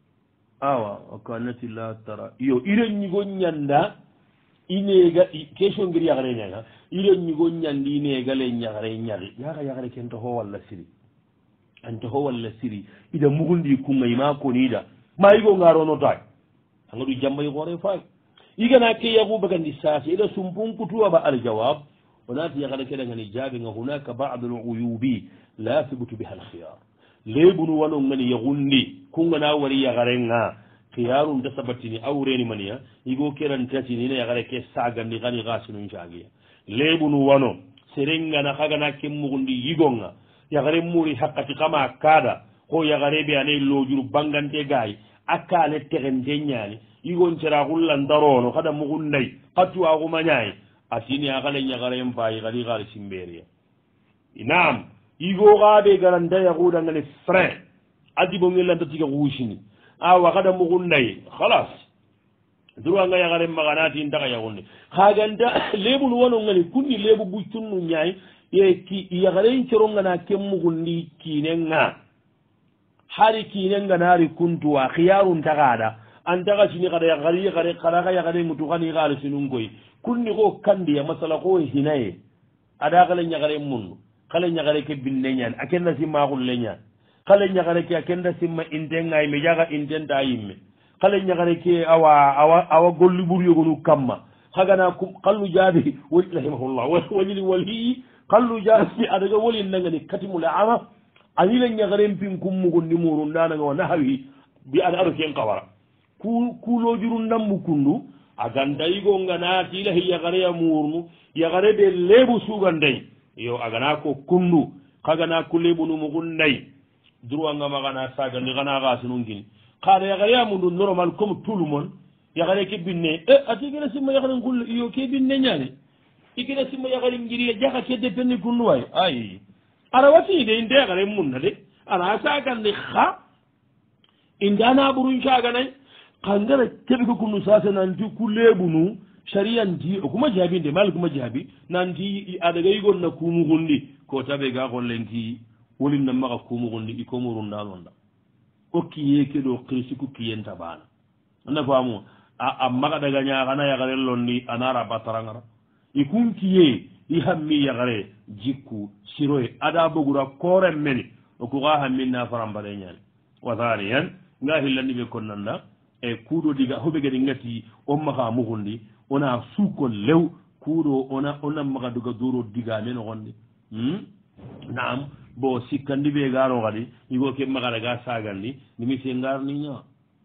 awa kanatila tara iyo iren ñigo ñanda inega question ngir yaxare ñaga iren ñigo ñandi inegale ñaxare ñaxi yaxa yaxare ken taxo walla siri an taxo walla siri ida mugundi kungay ma konida ma yigo ngaronotay anga du jambay xoore faay igana ke yaxu bagandi sase ida sumpun kutuwaba aljawab onati yaxare ke dangani jaabenga hunaka bad luyubi la thibutu biha alkhiyar lebunu wano ngani yaxundi kungana wari yaxarenga khiyarum da sabatini awreni maniya igo kerantatini ina yaxare ke sagandi xani xasinun cagiya lebunu wano serengana xagana ke mugundi yigonga yaxare muri hakkati xama kada ko yaxare ɓe ane lojuru bangante gayi a kane texente ñani yigon cera xullandarono xada mugunday xa tuwaxumañayi asini a xale ñaxaren fayi xadi xaali simberia nam yigo xaɓe garanta yaxudangane frein a dibongelanta tiga xusini awa xada mugunday xalas durwanga yaxaren maxanati ntaxa yaxunde xaganta lebunu wanongani kunni lebu buccunnu ñayi ki yaxaren corongana ke mugundi kinenga hari kinenga nari kuntuwa khiyarun tagada antaga sini kada yaxari yaxare xaraxa yaxare ŋutu xani xaali sinun koy kunni xo kandiya masala xo hinaye ada xale ñaxare munnu xale ñaxare ke binne ñani a kenda simmaxulle ñani xale ñaxare ke a kenda simma intengay me jaga intenta yimme xale ñaxare ke awa awa awa golli ɓur yogonu kamma xagana xallu jaabi woli rahimahullah walili wali xallu jaabi adaga wolin nangani katimule ama anile ñaxaren pin kummugundi muru ndananga wa nahawi bi ada aɗo ken xawara ku kulojuru ndammu kundu a ganta yigonga naatilahi yaxareya murnu yaxare de leebu sugandey yo agana ko kundu xagana ku leɓunu mugun nday durwanga maxana sagandi xana xasinun kini xaada yaxareya mundu normal comme tout le monde yaxare ke binne e ati gena simma yaxare ngulle iyo ke binne ñani i gena simma yaxare ngiriya jaxa ke depenni kundu way ay arawati de inde yaxare munna de ana sagandi xa indana ɓurun caganay xangara keɓe ko kundu sase nanti ku leɓunu sharia nti o kuma jaabi nde mal kuma jaabi nanti adaga yigon na kumugundi ko taɓe ga xollenki wolinna maxa kumugundi i komurundanonda o kiye keɗo kirsi ku kiyenta bana anda famu a maxa daga ñaxana yaxare londi anara batarangara i kun kiye i hammi yaxare jikku siroye ada bogura koren meni o kuxa hammin na farambare ñani wathaniyan nga xillandi ɓe konnanda e kuuɗo diga hoɓe gadi ngati on maxa muxundi ona suuko lew kuuɗo ona ona maxa duga doro diga men oxonde naam bo sikkandi ɓe garo xadi yigo ke maxaraga sagandi nimi se ngar ni ña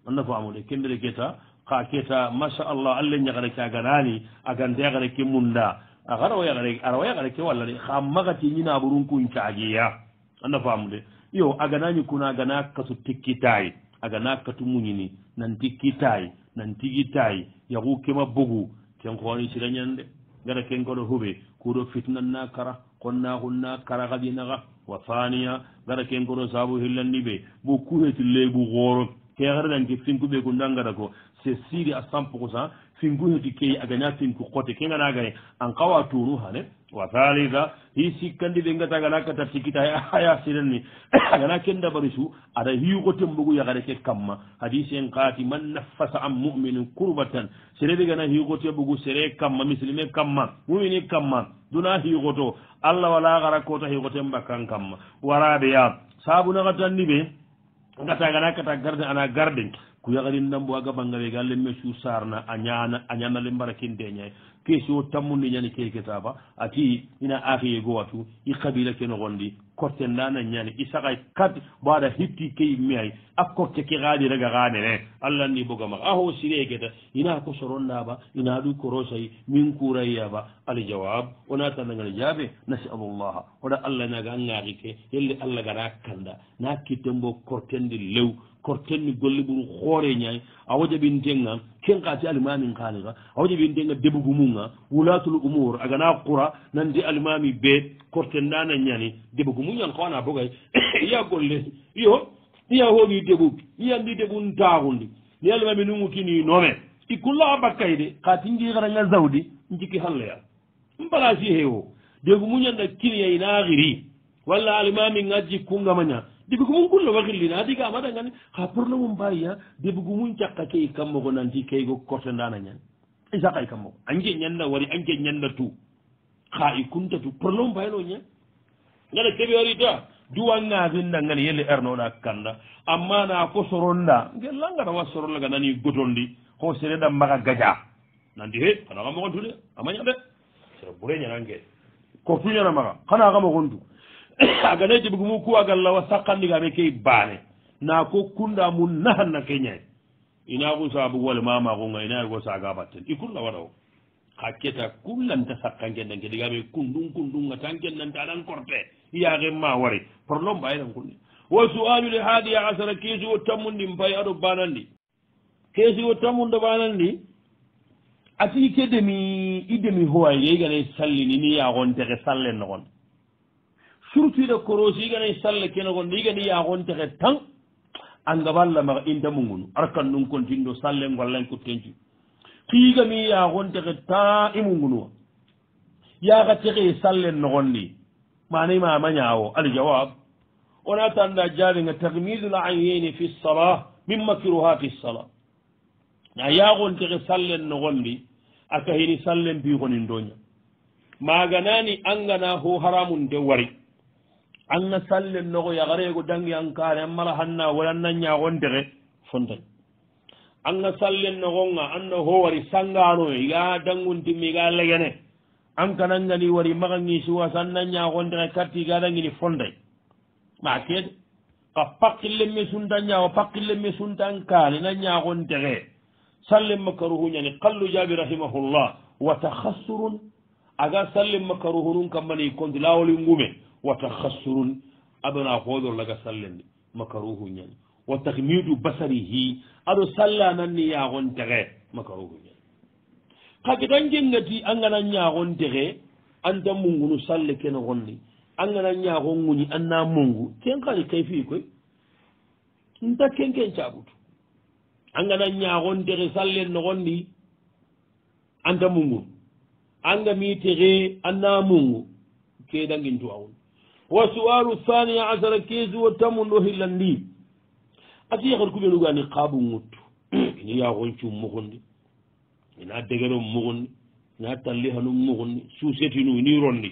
anna famude kembere keta ka keta masha Allah alle nyagare ka ganani agande yagare ke munda agara wa yagare ara wa yagare ke walla de khamagati nyina burun kun caagiya anna famude yo aganani kuna gana kasu tikkitai agana katu munyini nan tikkitai nan tigitai yagu kema bugu ken ko ni siranyande ngara ken ko do hube kudo fitnan na kara konna hunna kara gadina wa thaniya ngara ken ko do sabu hillanni be bu kuheti lebu goro ke gardan ke finku be gundanga ko c'est siri à cent pour cent finku heti ke aganya finku kote ke ngana gane an qawa tunu hane wa thalitha hi sikandi be ngata gana kata tikita aya sirenni agana kenda barisu ada hiyu ko tembugo ya gare ke kamma hadisi en qati man nafasa am mu'min kurbatan serebe gana hiyu ko tembugo sere kamma muslime kamma mu'mini kamma duna hiyu ko to Allah wala gara ko to hiyu ko temba kan kamma warabe ya sabu na gatan ni be ngata gana kata garde ana garde ku yagarin ndambo aga bangale galle me su sarna anyana anyana le mbarakin deñay keso tammundi ñani keke taba ati ina akhiye go watu i qabila ken gondi korte ndana ñani i sakay kat bada hitti kay miyay ak korte ki gadi raga gane ne Allah ni boga ma aho sire keta ina ko soronda ba ina du korosay min kurayya ba al jawab ona tanangal jabe nasallallahu oda Allah naga ngari ke yelle Allah gara kanda na kitembo kortendi lew kortenni golle ɓuru hoore ñayi a wajaɓin denga kenkati alimamin kaliga a wajaɓin denga debugumunga wulatul umour agana qura nandi alimami be kortendana ñani debugumu ñan kawana bogay iya golle iyo iya hooni debu iyandi debun tahundi ni alimami nungutini nome i kullaha bakkay de ka tingi garanga zawdi jikki halleya mbalasi hewo debumu ñanda kiniya inaxiri walla alimami nga jikkungamaña debugu mun kullo wakillina diga amada ngani ha porno mum bayya debugu mun cakka kay kammo ko nanti kay go korte ndana nyan isa kay kammo anje nyanda wari anje nyanda tu ha i kunta tu porno mum bayno nya ngala kebe wari ta duwa nga vinda ngani yele erno da kanda amma na ko soronda ngella ngara wa soronda ga nani gotondi ko sere da maga gaja nandi he kana ga mo gontude amanya de sere bure nya nange ko tunya na maga kana ga mo gontu agane jibugu mu ku agalla wa sakandi ga be kay bane na ko kunda mun nahan na kenya ina ko sabu wala mama ko ngai na ko saga batten ikulla wadaw haketa kullan ta sakkange dange diga be kundun kundun ga tanken nan ta dan korte ya ge ma wari problem bayran kunni wa su'alu li hadi asara kizu wa tamundi mbay ado banandi kizu wa tamundo banandi ati kedemi idemi hoya yegane sallini ni ya gonte ke sallen non surtout de korosi gana salle kene gon digani ya gon tege tan anga balla ma inda mungunu arkan nun kontindo salle ngollen ko tenju tiga mi ya gon tege ta imungunu ya ga tege salle no gonni mani ma manyawo al jawab ona tanda jabi nga tagmidul ayni fi salah min makruhati salah na ya gon tege salle no gonni aka hini salle bi gonin donya maganani angana ho haramun de wari anna sallen nogo yagarego dangi ankare ammala hanna walanna ñagontere fontan anga sallen nogonga anna ho wari sangano iga danguntimmi iga legene an kanangani wari magangi suwa sanna ñagontere katti iga dangini fontay ma kede ka pakkillemme sunta ñawo pakkillemme suntan kane na ñagontere sallen makaruhu ñani kallu jabi rahimahullah wa takhassurun aga sallen makaruhunun kammani konti lawoli ngume وتخسر أبنا خذر لك سلن مكروه يعني وتغميد بصره أدو سلانا نياغون تغي مكروه يعني كاكتان جنتي أننا نياغون تغي أنت مونغو نسل كنا غني أننا نياغون غني أننا مونغو كين قال كيفي كوي انت كين كين شابوت أننا نياغون تغي سلن غني أنت مونغو أننا ميتغي أننا مونغو كيدا نجنتو أول وسؤال الثاني عشر كيز وتمن له لندي ati yakar kube luga ni qabu mutu ni ya gonchu mugundi ina degero mugundi na talli hanu mugundi suseti nu ni rondi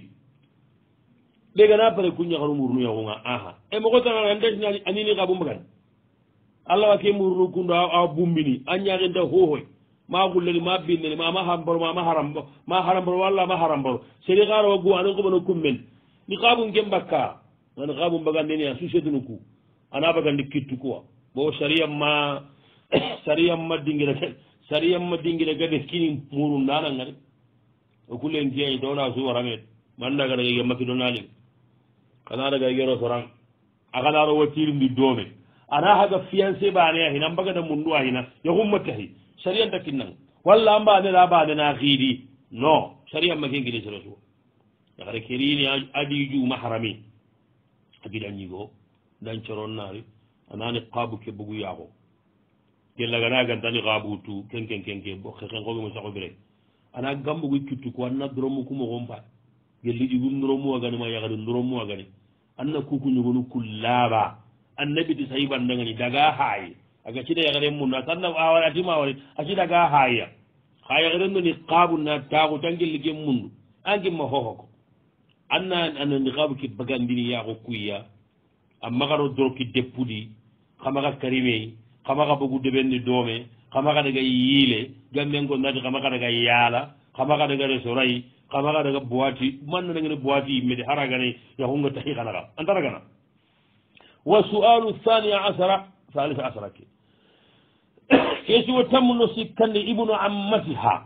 dega na pare kunya garu murnu ya gonga aha e mo gota na ndes ni anini qabu mbagan Allah wa ke murnu kunda a bumbini anya genda hohoy ma gulle ma binne ma ma hambor ma ma haram ma haram walla ma haram seri garo gu anu ko bono kummen ni qabu ngembaka man qabu mbagan ni ya suseti nu ku ana bagan dikittu ko bo sharia ma sariyamma dingira sariyamma dingira gade kini muru nananga de o kulen jeyi dona su waramet manda ga daga makki donali kana daga yero soran akana ro watiri ndi dome ana haga fiancé bane hina mbaga da mundu hina ya humma tahi sariyan takinnan walla amba ne la ba na khidi no sariyamma ke ngide sero ya gare kirini adiju mahrami abidan yigo dan coron nari anani qabu ke bugu yago gella gana gantani qabutu ken ken ken ken bo xexen ko mo saxo bire ana gambu gu kittu ko anna dromu ko mo gompa gelli di gum dromu wagani ma yagadu dromu wagani anna kuku nyugunu kullaba annabi di sahiban dangani daga hay aga cida yagare mun na tanna awara tima wari aci daga haya haya gare ni qabu na tagu tangel ligem mundu angi ma hoho ko anna anna ni qabu ki bagandini yago kuya amma garo droki depudi xamaga karime xamaga bugu debenni doome xamaga daga yile gammen ko nati xamaga daga yala xamaga daga resoray xamaga daga boati man na ngene boati mede haragane ya hunga tahi xanaga antara gana wa su'alu thaniya asara thalitha asara ke kesu wa tamno sikande ibnu ammatiha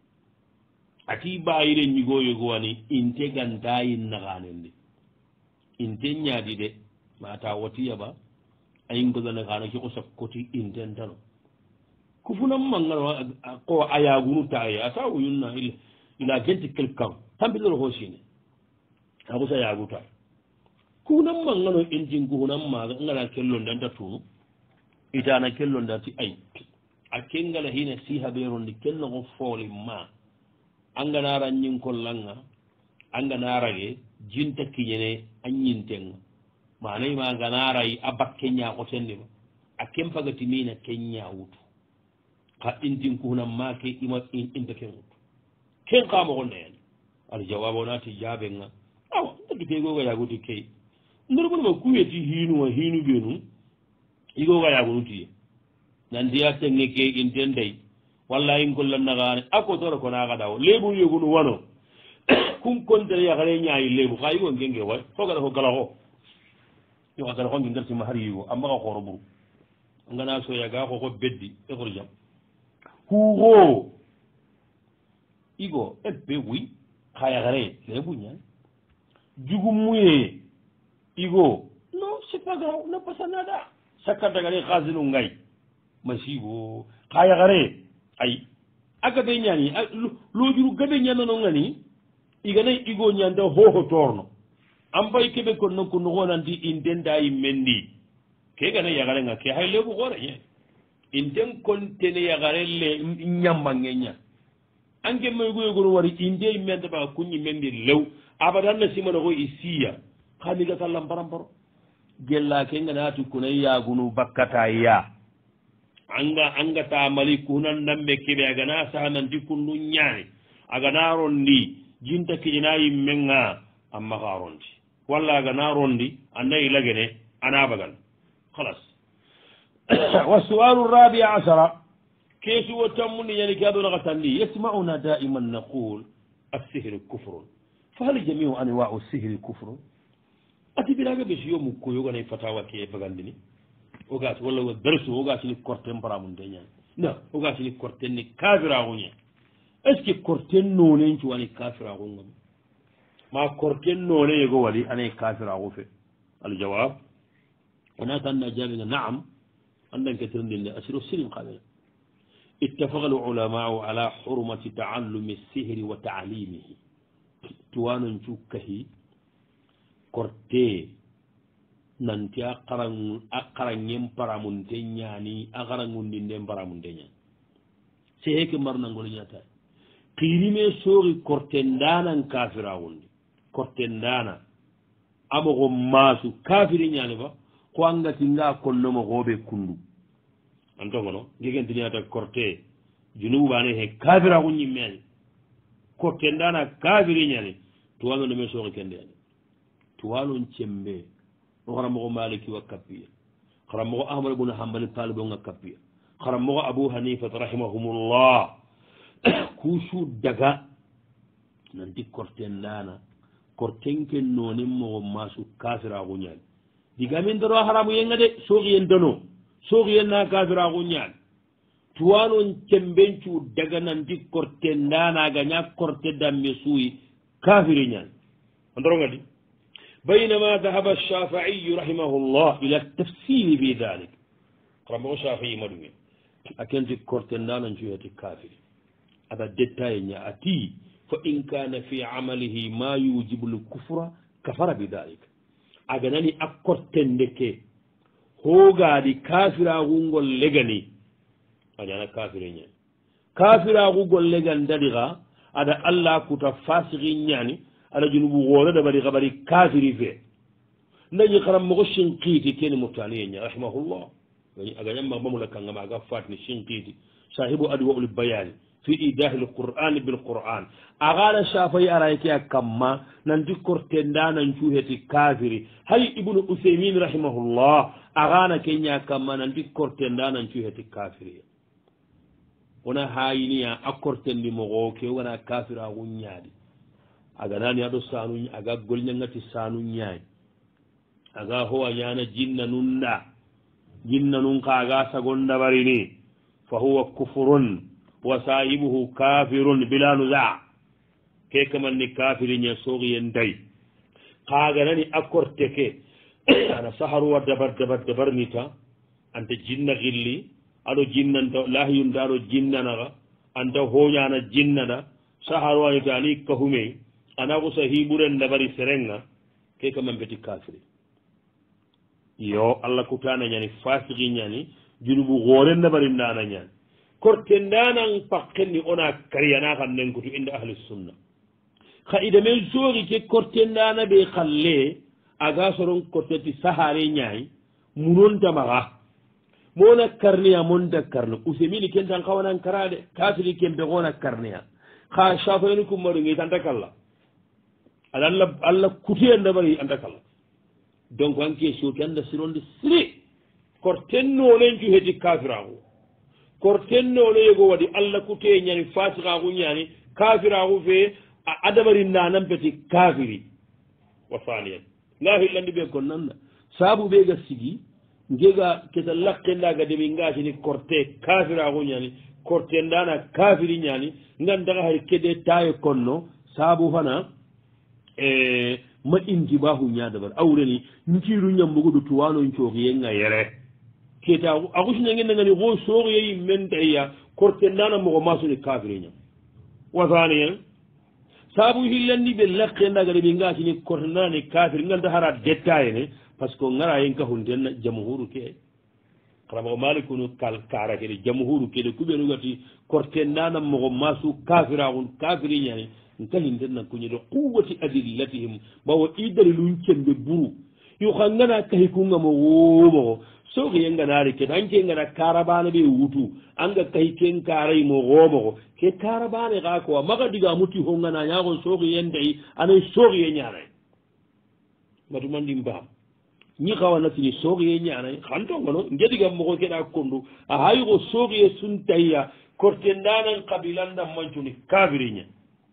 ati bayire nyigo yogo wani inte ganta yin naganende inte nyaadi de mata watiya ba ayin godana kana ki usak koti intentano kufunam mangalo ko ayagunu taaya ata uyunna ila ila genti kelkam tambilo hosine ako sa yaguta kunam mangalo injin kunam ma ngala kellon danta tunu itana kellon dati ay akengala hina siha beron di kello ko foli ma angana ranyin kollanga angana rage jinta kiyene anyintenga manay ma ganaray abak kenya ko tende a kempaga timina kenya wutu ka indin kuna ma ke ima inda ken wutu ken ka mo gonne al jawabo nati jabe nga aw to ke go ga yaguti ke ndur bu ma kuyeti hinu wa hinu benu igo ga yaguti nan dia tenge ke intendai wallahi ngol na gane ako to ko na ga dawo lebu yegunu wano kum kontere ya gare nyaay lebu kay go ngenge way to ga ko gala ko yo agara ko ngi ngarti ma har yigo amma ko xoro buru ngana so yaga ko ko beddi e ko jam hugo igo e be wi khaya gare le bunya jugu muye igo no c'est pas grave no pasa nada sakata gare khazinu ngai masigo khaya gare ay aga be nyani lo juru gabe nyana no ngani igane igo nyanda ho ho torno ambay kebe ko non ko ngonandi indenda yi mendi ke gana yagare nga ke hay lebu gore ye inden kon tene yagare le nyamba ngenya ange may go go wari inde mende ba kunni mendi lew abadan na simana ko isiya khani ga kallam barambaro gella ke ngana tu kunay ya gunu bakkata ya anga anga ta malikunan nambe kebe gana sa nan dikunnu nyaani aga narondi jinta kijinayi menga amma garondi walla ga narondi annayi lagene ana bagal خلاص والسؤال الرابع عشر كيف وتمني يعني كادو لغتني يسمعنا دائما نقول السحر كفر فهل جميع انواع السحر كفر اتي بلا بيش يوم كو يغني فتاوى كي بغاندني وغات ولا درس وغات لي كورتين برامون دنيا لا وغات لي كورتين ني كافرا غوني اسكي كورتين نونين تو اني كافرا غونغم ما كورتين نوني يغو ولي اني كافرا غوفي الجواب هناك أن أجابنا نعم أنك ترندين أسر السلم قابل اتفق العلماء على حرمة تعلم السحر وتعليمه توان نشوكه كورتي ننتي أقرن أقرن يمبرامون تنياني أقرن ندين برامون تنياني سيهك مرنا نقول نياتا قيرمي سوري كورتندانا كافراون كورتندانا أمو غماسو كافرين يعني با ko angati nga konno mo gobe kundu anto gono digenti ata korte junubane he kafira kunni men korte ndana kafiri nyane to wano ne meso kende to wano cembe o xaram mo maliki wa kapiya xaram mo ahmad ibn hanbal talib nga kapiya xaram mo abu hanifa rahimahumullah kushu daga nanti korte ndana kortenke nonim mo masu kafira kunyane digamin daro haramu yenga de sogi en dano sogi en na kafira ko nyaan tuwanon cembencu daga nanti korte ndanaga ña korte damme suuyi kafiri ñan andorongadi baynama dahaba alshafaiyu rahimahullah ila tafsili fi dhalik ramao shafii maɗume a kenti korte ndanancuheti kafiri aɗa détaille ña ati fa in kana fi amalihi ma yujibu lkufra kafara bi dhalik aga nani a kortende ke hogaadi kafiragungol legani a ñana kafiri ñani kafiragugol legan dadiga aɗa allah kuta fasiki ñani aɗa junubu woore ɗaɓari kaɓari kafiri fe dañi karammogo sinkiiti keni murtaniye ña rahimahullah aga ñamma mamula kangama aga fatini sinkiiti sahibu adwa ul bayani fi idahi lqur'ani bilqur'an agaɗa safayi arayke a kamma nanti korte ndanan cuheti kafiri hay ibnu usaymin rahimahullah agana keña kamma nanti korte ndanan cuheti kafiri wona hayiniya a kortendi mogo ke wona kafira gu ñaadi aga nani aɗo sanu aga golñangati sanu ñaay aga howa ñana jinna nun ɗa jinna nun ka aga sagon ɗaɓarini fa huwa kufrun wa sahibuhu kafirun bila nuza ke kamanni kafiri ñe soogiyen day kaga nani a korte ke ana saharuwa dabar dabar dabar nita anta jinna gilli aɗo jinnanta lahiyunta aɗo jinnanaga anta hoñana jinnaɗa saharuwanita ani kahume ana ko sa hiɓuren dabari serenga ke kaman beti kafiri yo allah kutana ñani fasiki ñani junubu gooren dabari ndana ñani korte ndanan pakkenni ona kariyana kan nenkutu inda ahli sunna ka ida men soogi ke korte ndana ɓe kalle aga soron korteti sahare ñayi munontamaga mona karniya monda karne usemini kentan kawanan karade kafiri kembe gona karniya ka shafayni kummaɗu ngi tanta kalla aɗa allah allah kutiye ndabari anda kalla donc anke soki anda sironde siri kortennonen ju heti kafiraku kortennone yego waɗi allah kutiye ñani fasikaku ñani kafiraku fe a dabari nanan peti kafiri wa faniyan nga hillandi ɓe kon nanda saabu ɓe ga sigi ngega keta lakkendaga demi ngasini korte kafiraku ñani korte ndana kafiri ñani gandaga hay keɗe taye konno saabu fana e ma intibahu ñadabar awreni ntiru ñambugoɗo tuwanon cookiyenga yere keta akusinagendagani ko sookiyeyi mentaya korte ndana mogo masuni kafiri ñam wasaniyen saabu hillandi ɓe lakkendaga demi ngasini korte ndanani kafiri ganda hara détaye ne par ce que ngara yen kahunten jamhuru ke karamago malikunu kal kara kede jamhuru kede kuɓenugati korte ndanam mogo masu kafiragun kafiri ñani nkahinten nan kuñeɗo quwati adillatihim bawa idari lun cembe buru yo xa ngana kahi kungamo womogo soki yenganari kede anke ngana karabane ɓe wutu anga kahi ken karaymo xomogo ke karabane xa kowa maga diga muti ho ngana ñagon soki yen dayi anay soki ye ñanay matumandi mbam ñi xawanatini sooxiye ñanay xantongono ngedigam moxo keɗa kondu a hayixo sooxiye suntayya korte ndanan qabilanda mancuni kafiriña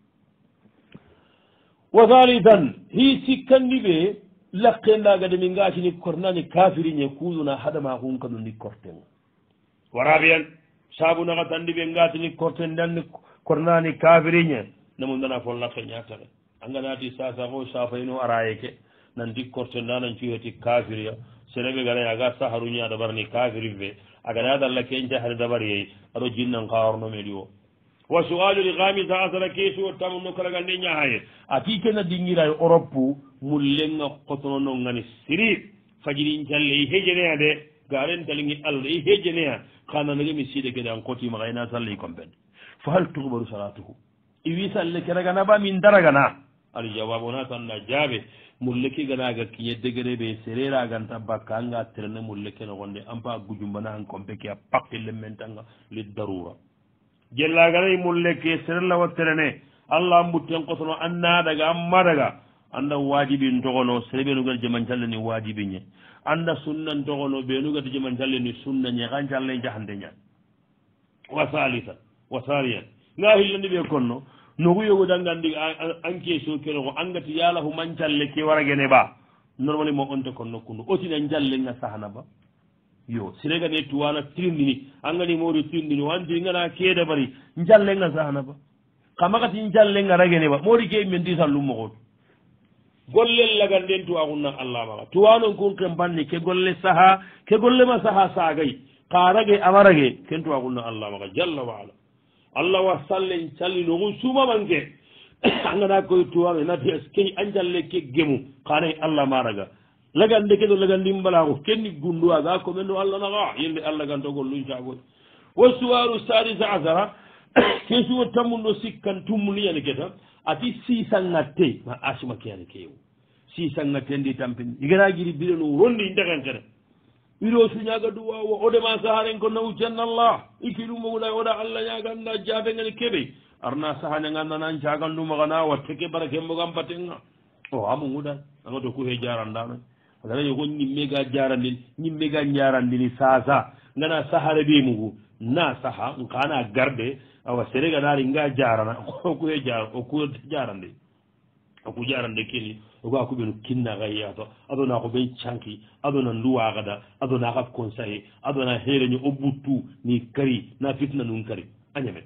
wa halitan hi sikkandi ɓe lakkendaga demi ngatini kornani kafiriñe kuɗuna haɗama xunkanundi kortenga waraɓeyan saabu naxa tandi ɓe ngatini korte ndanni kornani kafiriñe namo ndana fo lakke ñataxe a nganati sasaxo safayno araye ke nanti korte ndanan cuheti kafiriya sereɓe gana aga saharu ña dabarni kafiri fe agana dalla ken jahari dabar yeyi aɗo jinnan kawarnomeɗi o wa sualu li gamisa asara keesi o tamu no kala gande ñahaye ati kena dingira e europe mullenga kotonono ngani siri fajiri jalle i hejeneya de garen talingi allah i hejeneya kananagemi siide kede an kotima kayna salle i kompede fa hal tukubaru salatuhu i wi salle keragana ba min daragana ali jawab ona tanna jaabe mulleke ganaga kiñe degere ɓe sereraganta bakka anga terene mulleke nogonde ampa gujumbana han kompeke a pakkille mentanga li darura jellaganayi mulleke serelawa terene allah mbutten kotono annadaga ammadaga anda wajibi togono sere ɓenugati jaman calle ni wajibi ñe anda sunnan togono ɓenugati jaman calle ni sunna ñe kan calle jahande ñan wa salisa wa saliyan nga hillandi ɓe konno nogu yogodangandi anke so keno ko angati yalahu mancalle ke waragene ba normali mo onte kon nokkundu otina jallenga sahana ba yo sirega ne tuwana tirindini angani moɗo tirindini wandi ngana keeda bari jallenga sahana ba kamakati jallenga ragene ba moɗi ke men di sallummoxoto gollel lagan den tuwaxunna allah maxa tuwanon kun ken banni ke golle saha ke golle ma saha sagay ka rage ama rage ken tuwaxunna allah maxa jalla wa ala allah wa sallen callinoxu sumamanke angana koy tuwame nati ke a jalle ke gemu xanay allah ma raga lagande ke do lagandin mbalaxu kenni gunduwaga komen no allah naxa yende allah ganto gollun cagoy wa suwaru sadisa asara ke suwo tammundo sikkan tummuliyani keta ati sisangatte ma asima keyani keyo sisangatte ndi tampini igana giri bire no rondi ndegen kene iro suñaga duwawo odema saharen ko nawu jannallah ikiɗumoguɗa oɗa allah ñaganda jaabe ngani keɓe arna sahane gandanan cagandumagana watte ke bara kembogam batenga o amuguɗa agato ku he jarandano agana yogo ñimmega jarandin ñimmega jarandini sasa ngana sahare ɓe mugu na saha nkana garde awa serega naari nga jarana okuye jar oku jarande oku jarande keni oga ko ɓen kinnaga yato adona ko ɓen canki adona nduwagada adona ka conseillé adona hereño o buttu ni kari na fitna num kari a ñamen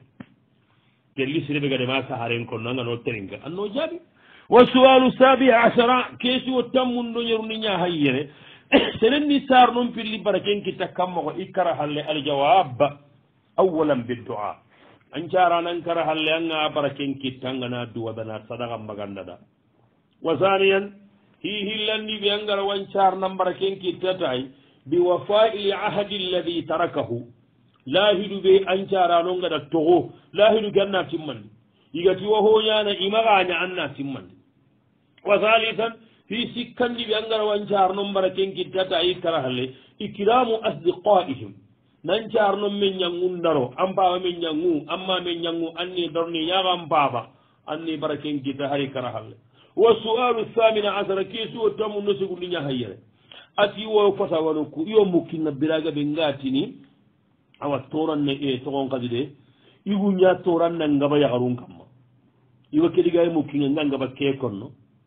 ke lisreɓe gade ma saharen kon nangano teringa anno jaabi wa suwalu sabi asara keesi o tammun ɗo ñeruni ña hayyere senen ni sar noon pilli bara ken kitta kamma ko ikkara halle aljawab awalan biddua an caranan kara halle anga bara ken kittangana duwadana sadaka mbagandaɗa wa saniyan hi hillandi ɓe angara wan carnan bara ken kittatay bi wafai ahadi alladi tarakahu laahiɗu ɓe an carano gaɗa togo laahiɗu ke anna timmandi igati wo hoñana imagaña anna timmandi wa salisan hi sikkandi ɓe angara wan carnon bara ken kittatay kara halle ikiramu asdiqaihim nan carnon men ñangun daro an paba men ñangu amma men ñangu anni darni ñagan paba anni bara ken kita hari kara halle wa sualu thamina asara keesi o tammu no segundi ña hayyere ati wo fota wano ku yo mukkinna biraga ɓe ngatini awa toranne e togon kadi de igu ña toranna ngaba yakarun kamma iwa keɗiga e mukkinga nga ngaba ke konno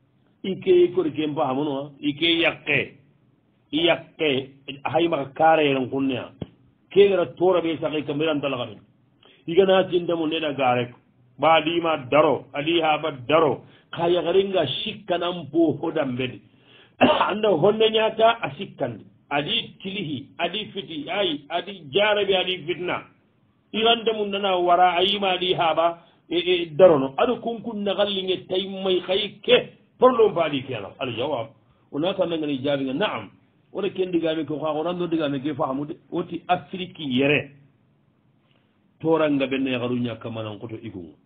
ike kori ke mpahamonoa ike yakke i yakke haymaka kareren kunnea kegara tora ɓe sahay kamɓerantalaga ɗum igana tindemo ndeɗa garek baɗima daro aɗi haɓa daro ka yagarenga sikkanan po hoɗambede anda honne ñata a sikkande aɗi tilihi aɗi fiti ay aɗi jaraɓe aɗi fitna irande mum nana wara a yima aɗi haɓa e darono aɗa kunkun nagallinge tay may hay ke probléme mbaɗi kena aljawab o natanagani jaabiga naam oɗa kendigami ko kako nando digami ke fahamude woti afrique yere toranga ɓenne yakaruña kamanan koto igunga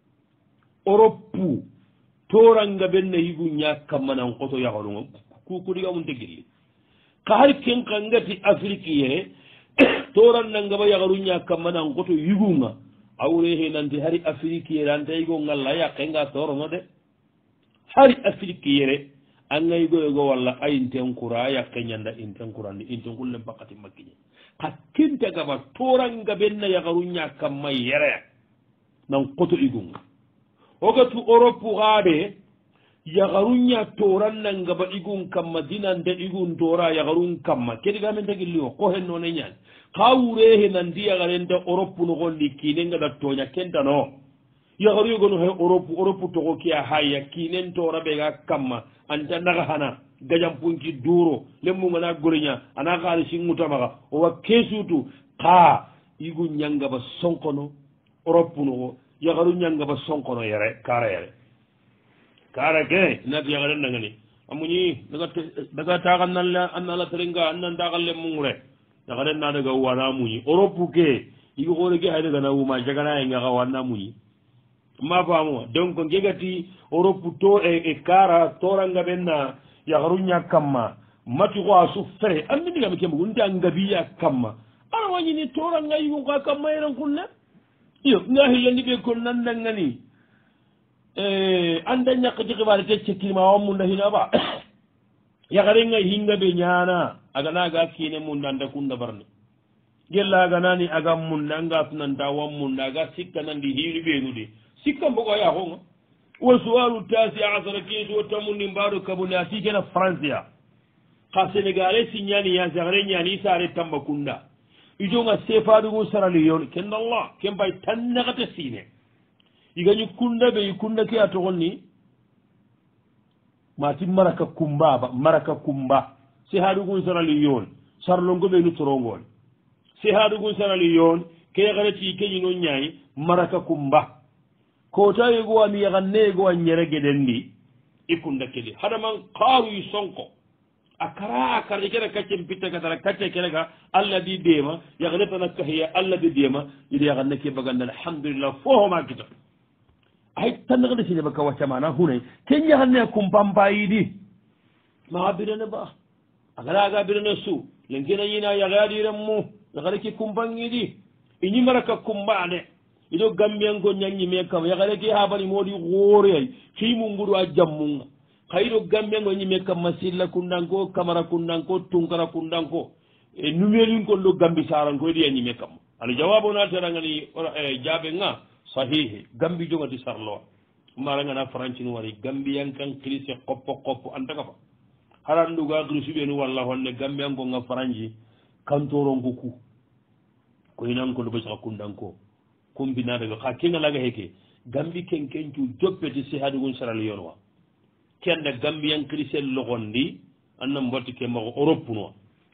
europe toranga ɓenne higuña kamanan koto yakarunga kukuɗigamum tegilli ka hay kenka ngati afrique yere torannangaba yakaruña kamanan koto yigunga awre he nanti hari afrique yere anta yigo ngalla yakkenga torono de hari afrique yere angaygoyego walla ayinten kura yakke ñanda inten kurandi inten kullen bakkati makkiñe ka kintagaba toranga ɓenna yakaruña kamma yere nan koto igunga ogatu europe haɓe yakaruña torannangaba igun kamma dinante igun tora yakarun kamma keɗigamen tagilli o ko hen none ñani ka wurehe nandi yakarente europe nogondi kine gaɗa toña kentano yakaru yogono he europe europe togo kiya haya kinen tora ɓega kamma anta naga hana gajampunki duro lemmugana goriña ana kaali singutamaga owa kesutu ka igu ñangaba sonkono europe nogo yakaru ñangaba sonkono yere kara yere kara ke nati yakaren nangani amuñi daga taxan nalla annala terenga annantaxan lemmugure yakaren na daga wana muñi europe ke igu xoore ke hay dagana wuma jaganayengaxa wanna muñi ma famoa donc ngegati europe to e, e kara toranga ɓenna yakaruña kamma mati ko a su fere anmindigami kembugu nta ngabiya kamma ara wañini toranga yigun ka kamma yeren kunne iyo nga hillandi ɓe kon nandangani e anda ñakkati xibare te cekkilima wammunda hina ba yakarenga hinga ɓe ñana aganaga kine munda anda kunda barne gella aganani aga munda anga tunanta wammunda aga sikkanandi hiiri ɓenude sikka mbogo aya honga wa suwalu tasi asara keesi o tammundi mbaɗo kabune a sikena france ya ka sénégalais si ñani ya jagare ñani sare tamba kunda ijonga sefadugu sarali yon ken allah ken bay tan nagata sine igañu kunda ɓe kunda ke a togon ni mati maraka kumba ba maraka kumba sehadugun sarali yon sarlongo ɓe nu torongol sehadugun sarali yon ke yagareti keñino ñayi maraka kumba kota yego ami yagan ne yego a ñere geɗen ndi i kunda kedi hadaman karuyi sonko a kara a karje kene kaccen pitta katara kacce kene ka allah di deema yaganetana kahiya allah di deema yiɗa yaganne ke bagande alhamdulillah fohoma kita ay tannakade sine baka waccamana hunay ken yaganne kumpambayidi maa birene ba agalaga birene su lenkena ñina yagadiren mu yagade ke kumpanŋidi iñimaraka kumbane ido gambiyanko ñaññime kam yagade ke habani moɗi xooreyay fimu ngudu a jammunga kayiro gambiyanko ñime kam ma silla kundanko camara kundanko tunkara kundanko e numérin kon ɗo gambi saranko eɗi a ñime kam ala jawabu na terangani jaabe nga sahihi gambi jogati sarlowa marangana francine wari gambiyankan crise koppo koppo antaka fa haranduga grisuɓenu walla honne gambiyanko nga franci kantoronko ku koynanko ɗo basaka kundanko kumbinaɗaɓe ha kengalaga heke gambi ken kencu joppeti sihadugun saral yonwa kenda gambiyan crise logondi annan mbotti ke mago europe noa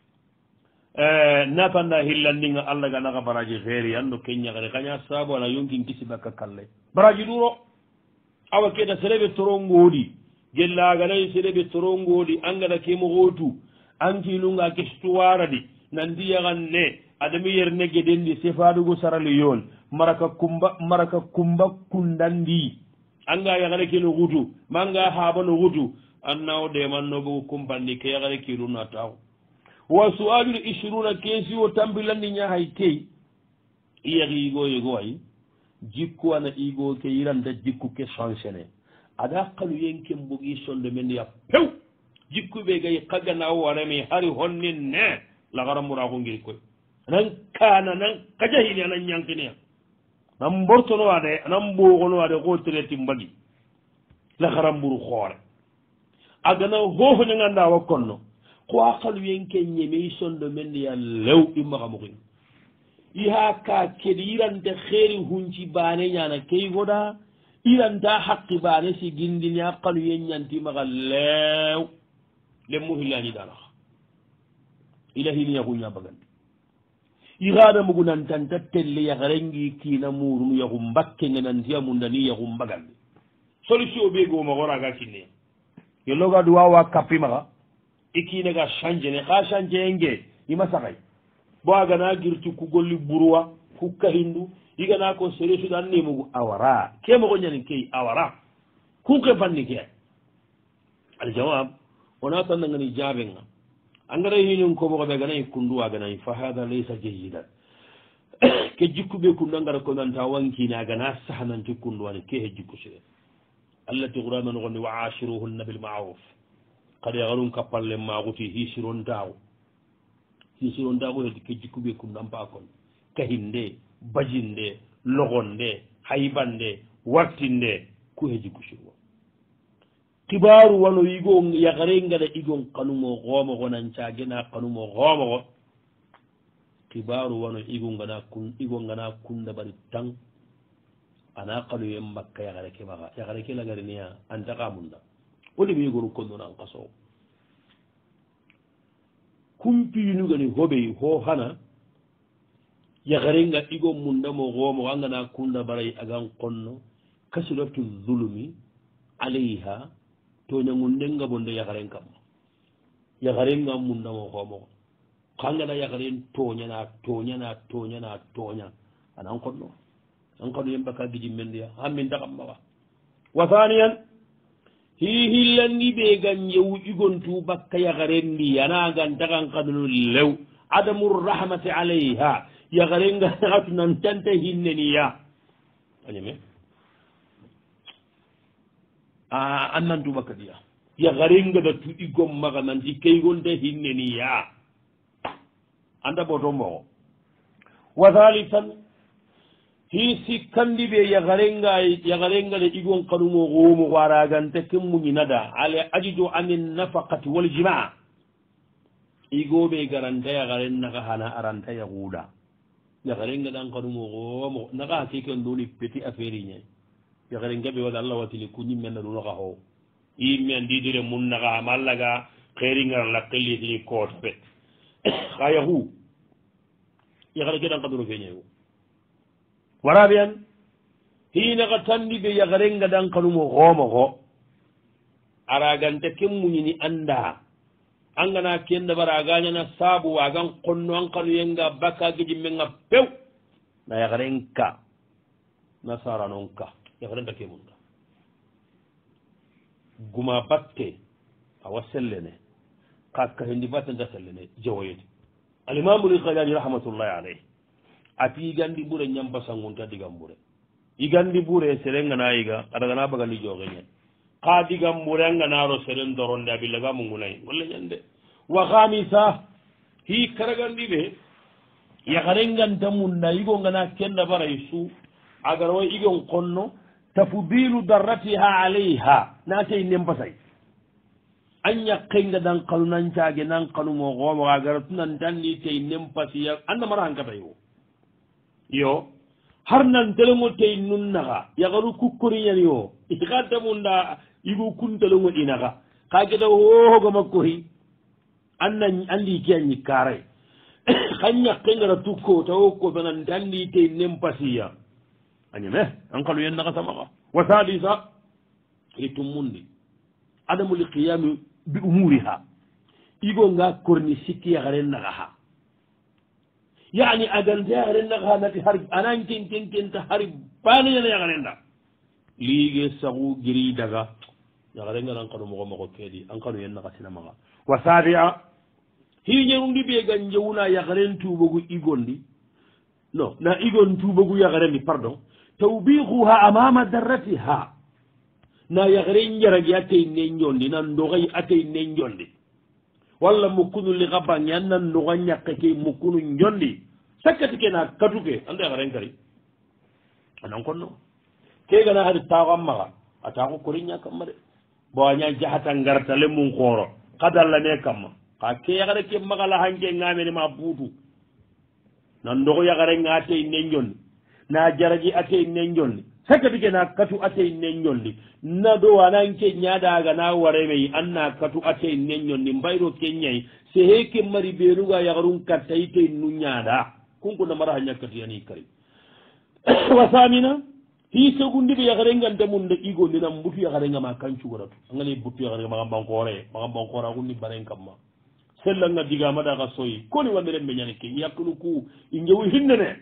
e natanda hillandinga allah ga naga baraji feeri anno keñagare kaña saabu ana yonkin kisi bakka kalle baraji ɗuro awa keta sereɓe torongoɗi gellaganayi sereɓe torongoɗi angada kemo hotu ankinunga kestuwara ɗi nandi yagan ne adami yerne geɗendi sefadugo sarali yon maraka kumba maraka kumba kundandi anga yagare keno hutu manga habano hutu annawo demannobo kumpandi ke yagare kiruna taw wa sualul ishruna kesi o tambilandi ñahay key iyaki igo yego ay jikku ana igo ke yiranta jikku ke sanctionné ada kalu yenken bogi sonde men ya pew jikku ɓe gay kagana warami hari honni ne lagaramurago ngiri koy nan kana nan kajahini anan ñankiniya nan bortono wade nan ɓogono wade ko traiti mbagi lagaramburu hoore agana hoho ne ganda wa konno ko a kalu yenke ñeme sonde men ya lew imagamokoy iha ka kedi irante xeeri hunci bane ñana key goda iranta haqqi bane si gindini a kalu yen ñantimaxa lew lemmu hillañi danax ila hiliña xuña bagandi ixaada mugu nantanta telle yaxarengi kiina murunu yaxu mbakkenge nantiya mundani yaxu mbagandi solution ɓe gomaxoraga kinneya yeloga duwa wa kappimaxa i kiinaga change ne xa change enge ima saxay bo agana girtu ku golli burwa ku kahindu igana ko sere sudan nemugu awara ke moxo ñanin key awara kunke fanni ke aljawab wona tannangani jaɓenga angara hinin ko moxo ɓe ganayi kundu waganayi fa hada laysa jayidan ke jikku ɓe kundu angara ko nanta wankine agana sahananti kunduwani ke he jikku sire allati xuramanoxondi wa ashiruhunna bilmaruf kadi yaxarum kappalle maxuti hisirontaxu hisirontaxu heti ke jikku ɓe kundu an pa kon kahinde bajinde logonde haybande wartinde ku he jikku sirwa kibaru wano yigo yakare ngada igon kanumo xomoxo nancagena kanumo xomoxo kibaru wano igo ngana kun igo ngana kunda bari tang ana kalu ye makka yakare ke maxa yakare ke lagariniya antaka munda o lemi yigonu kondona an kaso kumpiyinugani hoɓey ho hana yakarenga igo munda mo xomoxo a ngana kunda baray agan qonno kasuratu zulumi alayha toñangundenga bonde yakaren kam yakarenga munda mo xomoxo xa ngana yakaren toñana toñana toñana toña anan qonno an kanu yembaka giji mendiya hammin taxam maxa wa thaniyan hihillandi ɓe gan yewu igontu bakka yakaren ndi anagan taxan kanunu lew adamu rahmati alayha yakarenga atu nantanta hinneniya añeme a an nantuba kadiya yakarenga da tuɗi gom maga nanti keygonta hinneniya anda ɓoto moxo wa thalithan hi sikkandi ɓe yakarenga yakarenga de igon kanumo xomo waragante ke muñinada ale ajijo anin nafakati wal jima igoɓe garanta yagaren naga hana aranta yaguɗa yagaren gaɗan kanumo goomo naga keken doni petit affaire ñay yagaren gaɓe waɗa allah watini kuñimmenna ɗunoka ho yimme ndidire mun naga ma allaga xeeringar lakkellitini koota ɓe xa yahu yagare keɗan kaduno feñaygo waraɓeyan hinaka tandi ɓe yagaren gaɗan kanumo goomo ko araganta ken muñini anda angana kenda bara gañana saabu wagan konno an kanu yenga bakka geji menga pew na yagaren ka nasara non ka yagaren take munda guma batte awa sellene kakka hendi batte nda sellene jawoyede alimamu lkhalani rahmatullahi alayh ati igandi ɓure ñampa sangunta digam ɓure igandi ɓure serengana yiga adagana bagandi joxeñen ka digam ɓure anganaro seren doronde a billaga mungunayi golle ñande wa hamisa hi karagandi ɓe yakarenganta munda yigo ngana kenda baray su agarawa igon konno tafudilu darratiha alayha natey nempasay an yakkenga dan kanu nancage nan kanumo goomo agara tunan danni tey nempasiya andamara hankatay o yo har nan telengo tey nun naga yakaru kukkoriñani o ikadda munda igu kuntelengo ɗinaga ka geta hohoga makkohi anna andi kiyañi karay kan ñakkengara tukko tawo ko benan danni tey nempasiya añeme an kalu yen naga samaka wa sadisa e tummundi adamu li qiyami bi umuriha igo nga korni sikki yagaren naga ha yani agante yagaren naga ha nati har anan ken ken kenta hari baneñana yagarenda liige sagu giri daga yagarenga nan kanu mogo mogo keedi an kanu yen naga sinamaga wa sabia hiñerundi ɓe gan jewuna yagaren tubogu igondi no na igon tubogu yagarendi pardon tawbihuha amama darratiha na yagaren jaragi atey ne jondi nan dogoy atey ne jondi walla mukkunu li gabange an nan doga ñakke ke mukkunu jondi sakkati ke na katuke anda yagaren kari anan konno ke gana hadi taxan maxa a taxu kori ñakamma de bo aña jahata ngarta le mun xooro xadallane kamma xa ke yagare ke maxala hanke ngamene ma buutu nan dogo yagarenga atey ne jondi na jaragi atey ne jondi sakkati ke na katu atey ne jondi na do ananke ñaɗaga na waremey anna katu atey ne jondi mbayro ke ñayi se heke mari ɓenuga yagarun katta yitey nu ñaɗa kunko namara ha ñakkati yani kari wa samina hi segundi ɓe yagarenganta mum nde igondi nan mbutu yagarenga ma kancugoratu angani buttu yagarenga maga bankore maga bankore agunni baren kamma sellanga digamaɗaka soyi koni wanderen ɓe ñani ke yakkulu ku i jewu hinnene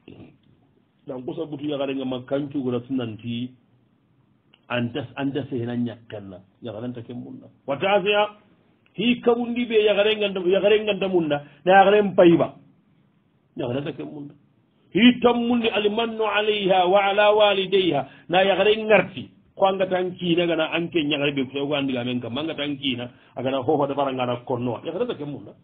dan kusa butu yagarenga ma kancugoratu nanti anta anta sehena ñakkenna yagarenta ke munda wa tasia hi kaɓundi ɓe yagarenganta yagarenganta munda na yagaren payba yagarenta ke munda hi tammundi almannu alayha wa ala walidayha na yagaren ngarti ko angatan kiina gana anke ñagare ɓe fego andiga men kam angatan kiina agana hohode barangana konnowa yagarenta ke munda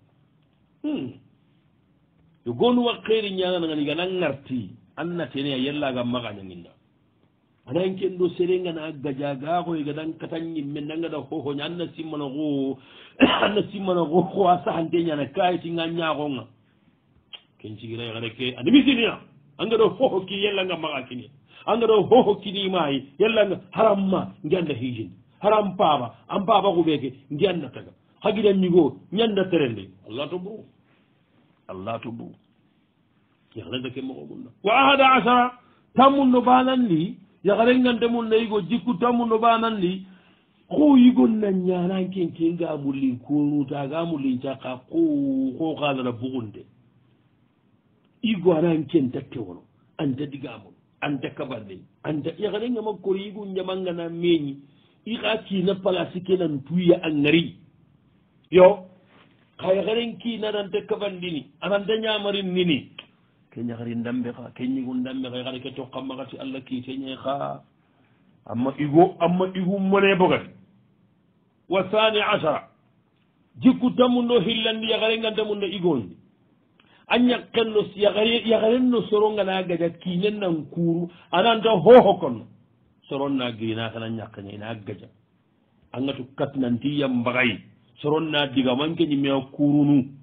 yo gonu wa xeeri ñaganagani gana ngarti annatene a yellaga maga ñaginda anan ken ɗo serengana gajagaxoy gadan katañimme nangada hohoña anna simmana xo anna simmana xo xo a saxante ñana kayetinga ñaxonga ken cigira yaxane ke a nimisiniya angaɗo hoho ki yellanga maxa kini angaɗo hoho kinimayi yellanga haramma ngianda hijin haram paba an paba xuɓeke ngianda taga xagidan ñigo ñanda terende allah to buru allah to buru yaxanenta ke moxo munna wa ahada asara tammun no banandi yagarengante mun na yigo jikku tammu no banandi ko yigon na ñanan kenke nga mulin konuta ga mulin caka ko ko xalana bugunde igo anan ken takke wono anta digamon anta kabarde anta yagarenga makko yigo njamangana meñi i xa kina place ke nan tuya a ngari yo xa yagaren kina nanta kabandini ananta ñamarin nini ke ñagari ndambe xa ke ñigu ndambe xa xare ke toqamaxati allah kiiteñe xa amma igo amma igu mone bogati wa sani asara jikku tamundo hillandi yaxarengantamundo igondi a ñakkenno yaxaren no sorongana gaja kiinen nan kuuru ananta hoho konno soron na gina kana ñakkeñe ina gaja angatu kat nanti yambaxay soron na digamanke ñimea kuurunu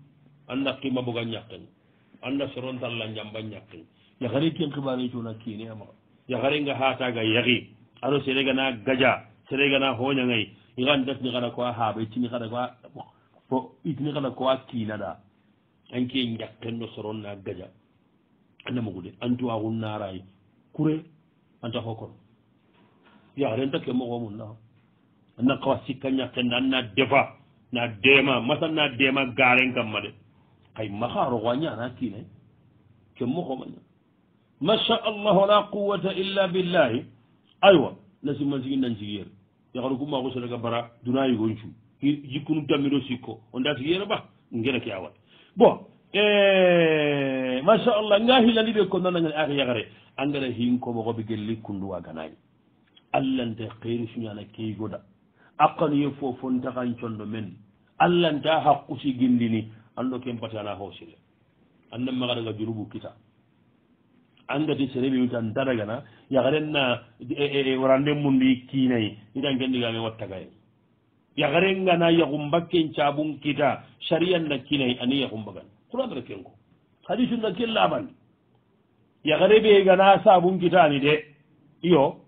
anda qima boga ñakken anda sorontalla jamba ñakken yakari ken xibare cuna kiine ama yakari nga hataga yaxi ado seregana gaja seregana hoñangay igan dasni xana ko a haɓa itini xana ko fo itini xana ko a kiinada anke ñakken no soronna gaja anda mogude antuwaxun naray kure anta xokon yaxarenta ke moxo mun na anna xawa sikka ñakken anna defa na dema masa na dema garen kamma de kay maxaro xo a ñana kiine ke moxo maña masha allahu la quwata illa billahi aywa nasiman sigi nan sigi yere yaxaru kumaxu sedaga bara duna yigon cu jikkunu tammido sikko onda sigi yere ba ngena ke awat bon masha allah nga hilandi ɓe ko nanagani axe yaxare angara hinkomoxoɓe gelli kunduwa ganayi allante xeeri suñana keygoda aqanuye fofontaxan condo men allanta haqu sigindini ando ken patana hoosile anna maxadaga jurubu kita angati sereɓe witan dadagana yaxaren na warande mundi kiinayi itan kendigame wattagaye yaxarengana yaxumbakken cabun kita sariyan na kinayi ani yaxumbagan kuradara kenko hadisunda ken laɓandi yaxare ɓe gana sabun kitani de iyo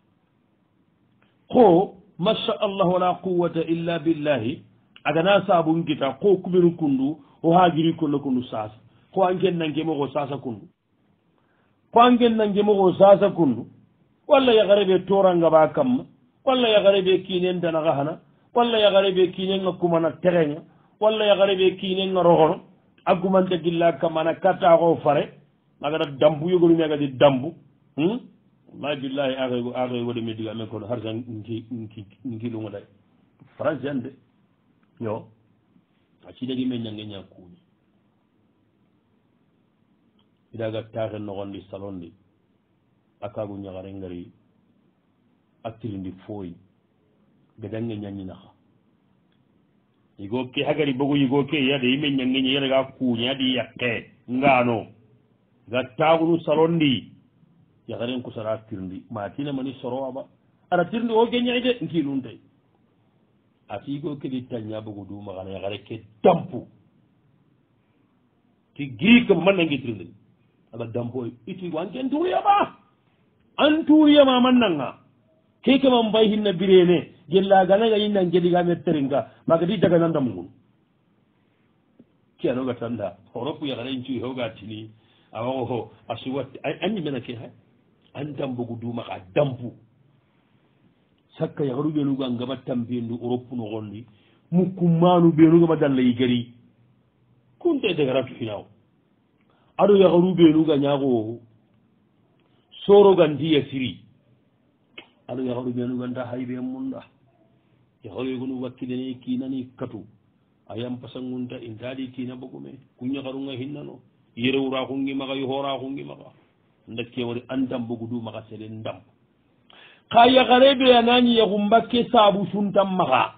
ko masha allah wala quwata illa billahi agana sabun kita ko kuɓenu kundu o hagiri kono kundu sasa ko anken nankemoxo sasa kundu ko anken nankemoxo sasa kundu walla yaxare ɓe torangaba kamma walla yaxare ɓe kinentanaxa xana walla yaxare ɓe kinenga kumana texenga walla yaxare ɓe kinenga roxono a gumante gilla kamana kattaxo fare magata dambu yogolumi agadi dambu ma billahi axego axego de me digame kono harsa nkilungo day français an de yo a cidagi me ñange ña kuuñi idaga taxe noxondi salondi a kagu ñaxare ngari a tirindi fooyi gadange ñañinaxa yigo ke hagari bogo yigo ke yade yime ñange ña yadaga kuuñi adi yaqe ngano ga taxunu salondi yaxaren kusara tirndi matina mani soro aba ara tirndi o geñay de nkilun tay atigo kedi taña bogo dumaxana yaxare ke dampu ti gii kam man nangi tirndi aga dampo itigo anke nturiyama an turiyama man nanga ke kama mbay hinna birene gellaganaga yinnan gedigame teringa maga di daga nandamugun ke anoga tanda horopu yaxaren cuy hoga tini awaxo a suwat anni mena ke hay an dambogu dumaxa dampu sakka yaxaru ɓenuga ngama tampendu europe noxondi mukkumanu ɓenugama dallayi gari kunte degaratu finaw aɗo yaxaru ɓenuga ñaxo sorogantiya siri aɗo yaxaru ɓenuganta hayɓe munda yaxaru yegonu wakkilene kinani katu a yampasangunta intaɗi kina bogume ku ñaxarunga hinnano yerewura xungi maxa yohora xungi maxa ndakke wari an dambogu du maxa sele ndam xa yaxare ɓe anañi yaxumbakke saabu suntan maxa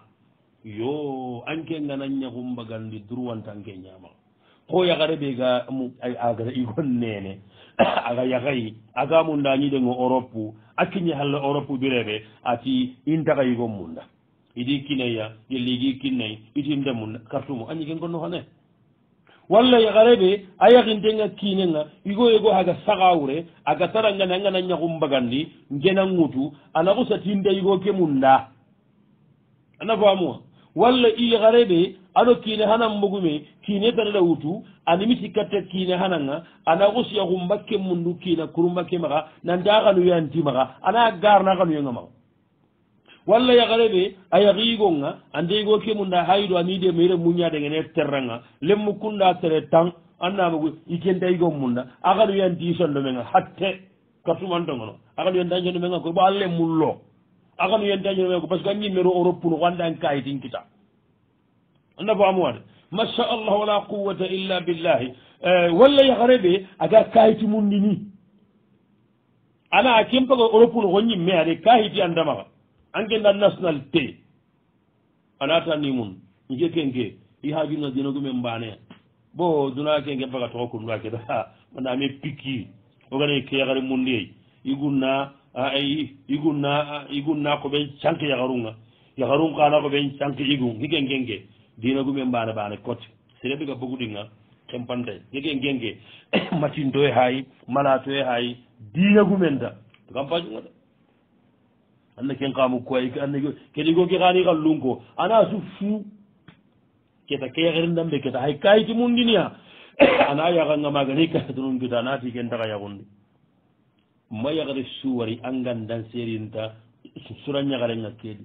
yo anke ngana ñaxumbagandi durwantanke ñamaxa ko yaxare ɓe ga agara igon nene aga yaxayi aga munda ñiɗengo europe a kiñe halla europe bireɓe ati intaxa yigon munda idi kineya yelligi kinnayi iti ndemunda cartumo a ñigen gonno xane walla yaxareɓe a yaxintenga kinenga igo yego haga saxawure aga tarangane a ngana ñaxumbagandi ngena ŋutu ana xusatinde yigo ke munda ana famuwa walla i yaxareɓe aɗo kiine hanan mbogume kiine tanada wutu animiti katta kiine hananga ana xus yaxumba ke mundu kiina kurumba ke maxa nanta xanuyanti maxa ana garna xanuyenga maxa walla yaxareɓe a yaxiigonga ante yigo ke munda hayido anide meire muñadengene terranga lemmu kunda tere tan annamagu ikenta yigon munda a xanuyanti sondomenga hatte kartumantongono a xanuyantan sondomenga koy bo a lemmullo a xanuyantan sondomenga ko parce que a ñimmero europe no xandan kayitin kita anda famuwade masha allah wala quwata illa billahi walla yaxareɓe aga kayiti mundini ana a kempaga europe no xo ñimme ade kayiti andamaxa angenda nationalité anata ni mun nge kenke i hajuna dinogume mbane bo duna kenge baga toxo kunda ke da maname pikki ogane ke yaxare mundi igunna igunna igunna ko ɓen canke yaxarunga yaxarun kana ko ɓen canke igun i kenkenge dinogume mbane bane cote sereɓega bogudinga kempante gege ngenge matinto e hay malato e hay diina gumenda campagne ngada anna ken qamu koy anna kedi go ki gani gallunko ana su fu keta kegerin dambe keta hay kayti mundinia ana ya ganga magani ka dunun gida nati ken daga yagundi ma yagare suwari angan dan serinta suranya gare ngakedi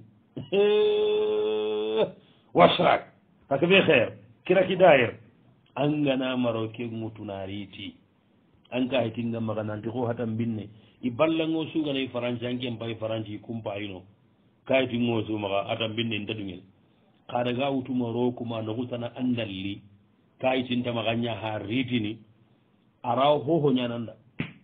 washrak takbe khair kira kidair angana maro ke mutunariti an ka hitinga magana ko hatan binne i ballango su gane faransi an ken pay faransi kumpa ino kayti ngosu maga hatan binne ndadungel kada ga utuma ro kuma no gutana andalli kayti nta maganya ha ritini araw ho ho nyananda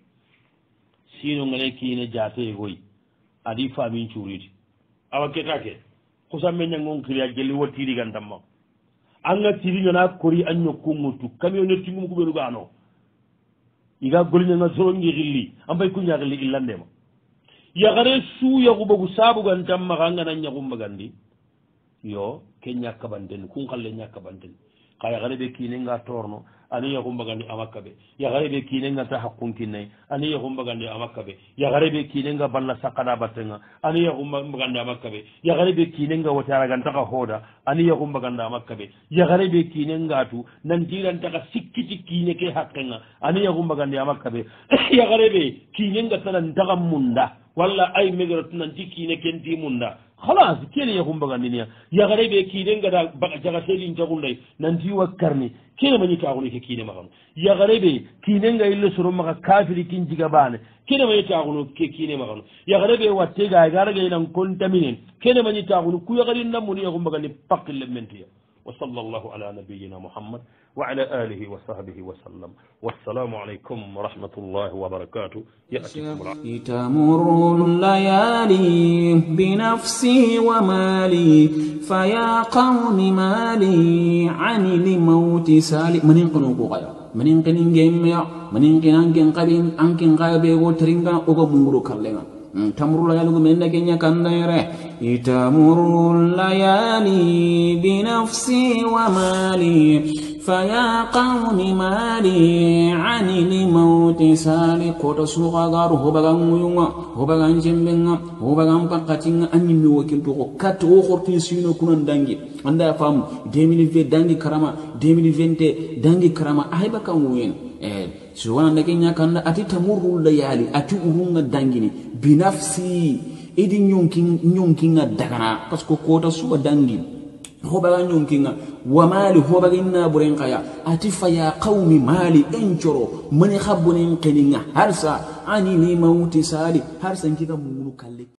sino ngale kine jate goy adi famin curiti awa ketake kusamme nyangon kriya jeli wotiri gandamma anga tiri ngana kori anyo kumutu kamiyo ne tingum ko belu gano iga golnya nga zoro ngi gilli ambay kunya gilli illandema ya gare su ya gubagu sabu gandamma ganga nan nyagu magandi yo kenya kabanden kun khalle nya kabanden kaya gare be kine nga torno ani ya gumba gandi amakabe ya gare be kine nga ta hakkun kinai ani ya gumba gandi amakabe ya gare be kine nga balla sakada batenga ani ya gumba gandi amakabe ya gare be kine nga watara ganta ka hoda ani ya gumba gandi amakabe ya gare be kine nga tu nan diran ta ka sikkiti kine ke hakkenga ani ya gumba gandi amakabe ya gare be kine nga tanan daga munda walla ay megarat nan tikine kenti munda خلاص كيني يكون بغانينيا يا غريبي كيدن غدا بقى جاغا سيلين تاغونداي نانتي وكرني كيني ماني تاغوني كيني ماغام يا غريبي كيدن غا يلو سورو ماغا كافري كين جيغا بان كيني ماني تاغونو كيني ماغام يا غريبي واتي غا غارغا ينان كونتامينين كيني ماني تاغونو كو يا غري ناموني يكون بغاني باق لمنتيا وصلى الله على نبينا محمد وعلى آله وصحبه وسلم والسلام عليكم ورحمة الله وبركاته تمر الليالي بنفسي ومالي فيا قوم مالي عن الموت سالي من ينقنوا قوغايا من ينقنين جيميا من ينقن أنكن قبين أنكن غايبي وترنغا أغا مغرو كاللغا تمر الليالي من نكين يكنديره تمر الليالي بنفسي ومالي فيا قوم مالي عن الموت سالي كوتا سوغا غارو هوبغان ميونغا هوبغان جيمبينغا هوبغان باكاتينغا اني مي وكيل تو كاتو خورتي سينو كونان دانغي اندا فام deux mille vingt دانغي كراما deux mille vingt دانغي كراما ايبا كان وين eh suwana ndake nyakanda ati tamurru layali ati urunga dangini binafsi idi nyonkin nyonkinga dagana parce que kota suwa dangi hobaga nyonkinga wa mali hobaga inna buren kaya ati fa ya qaumi mali enchoro mani khabunin keninga harsa ani ni mauti sali harsa nkika mulu kalle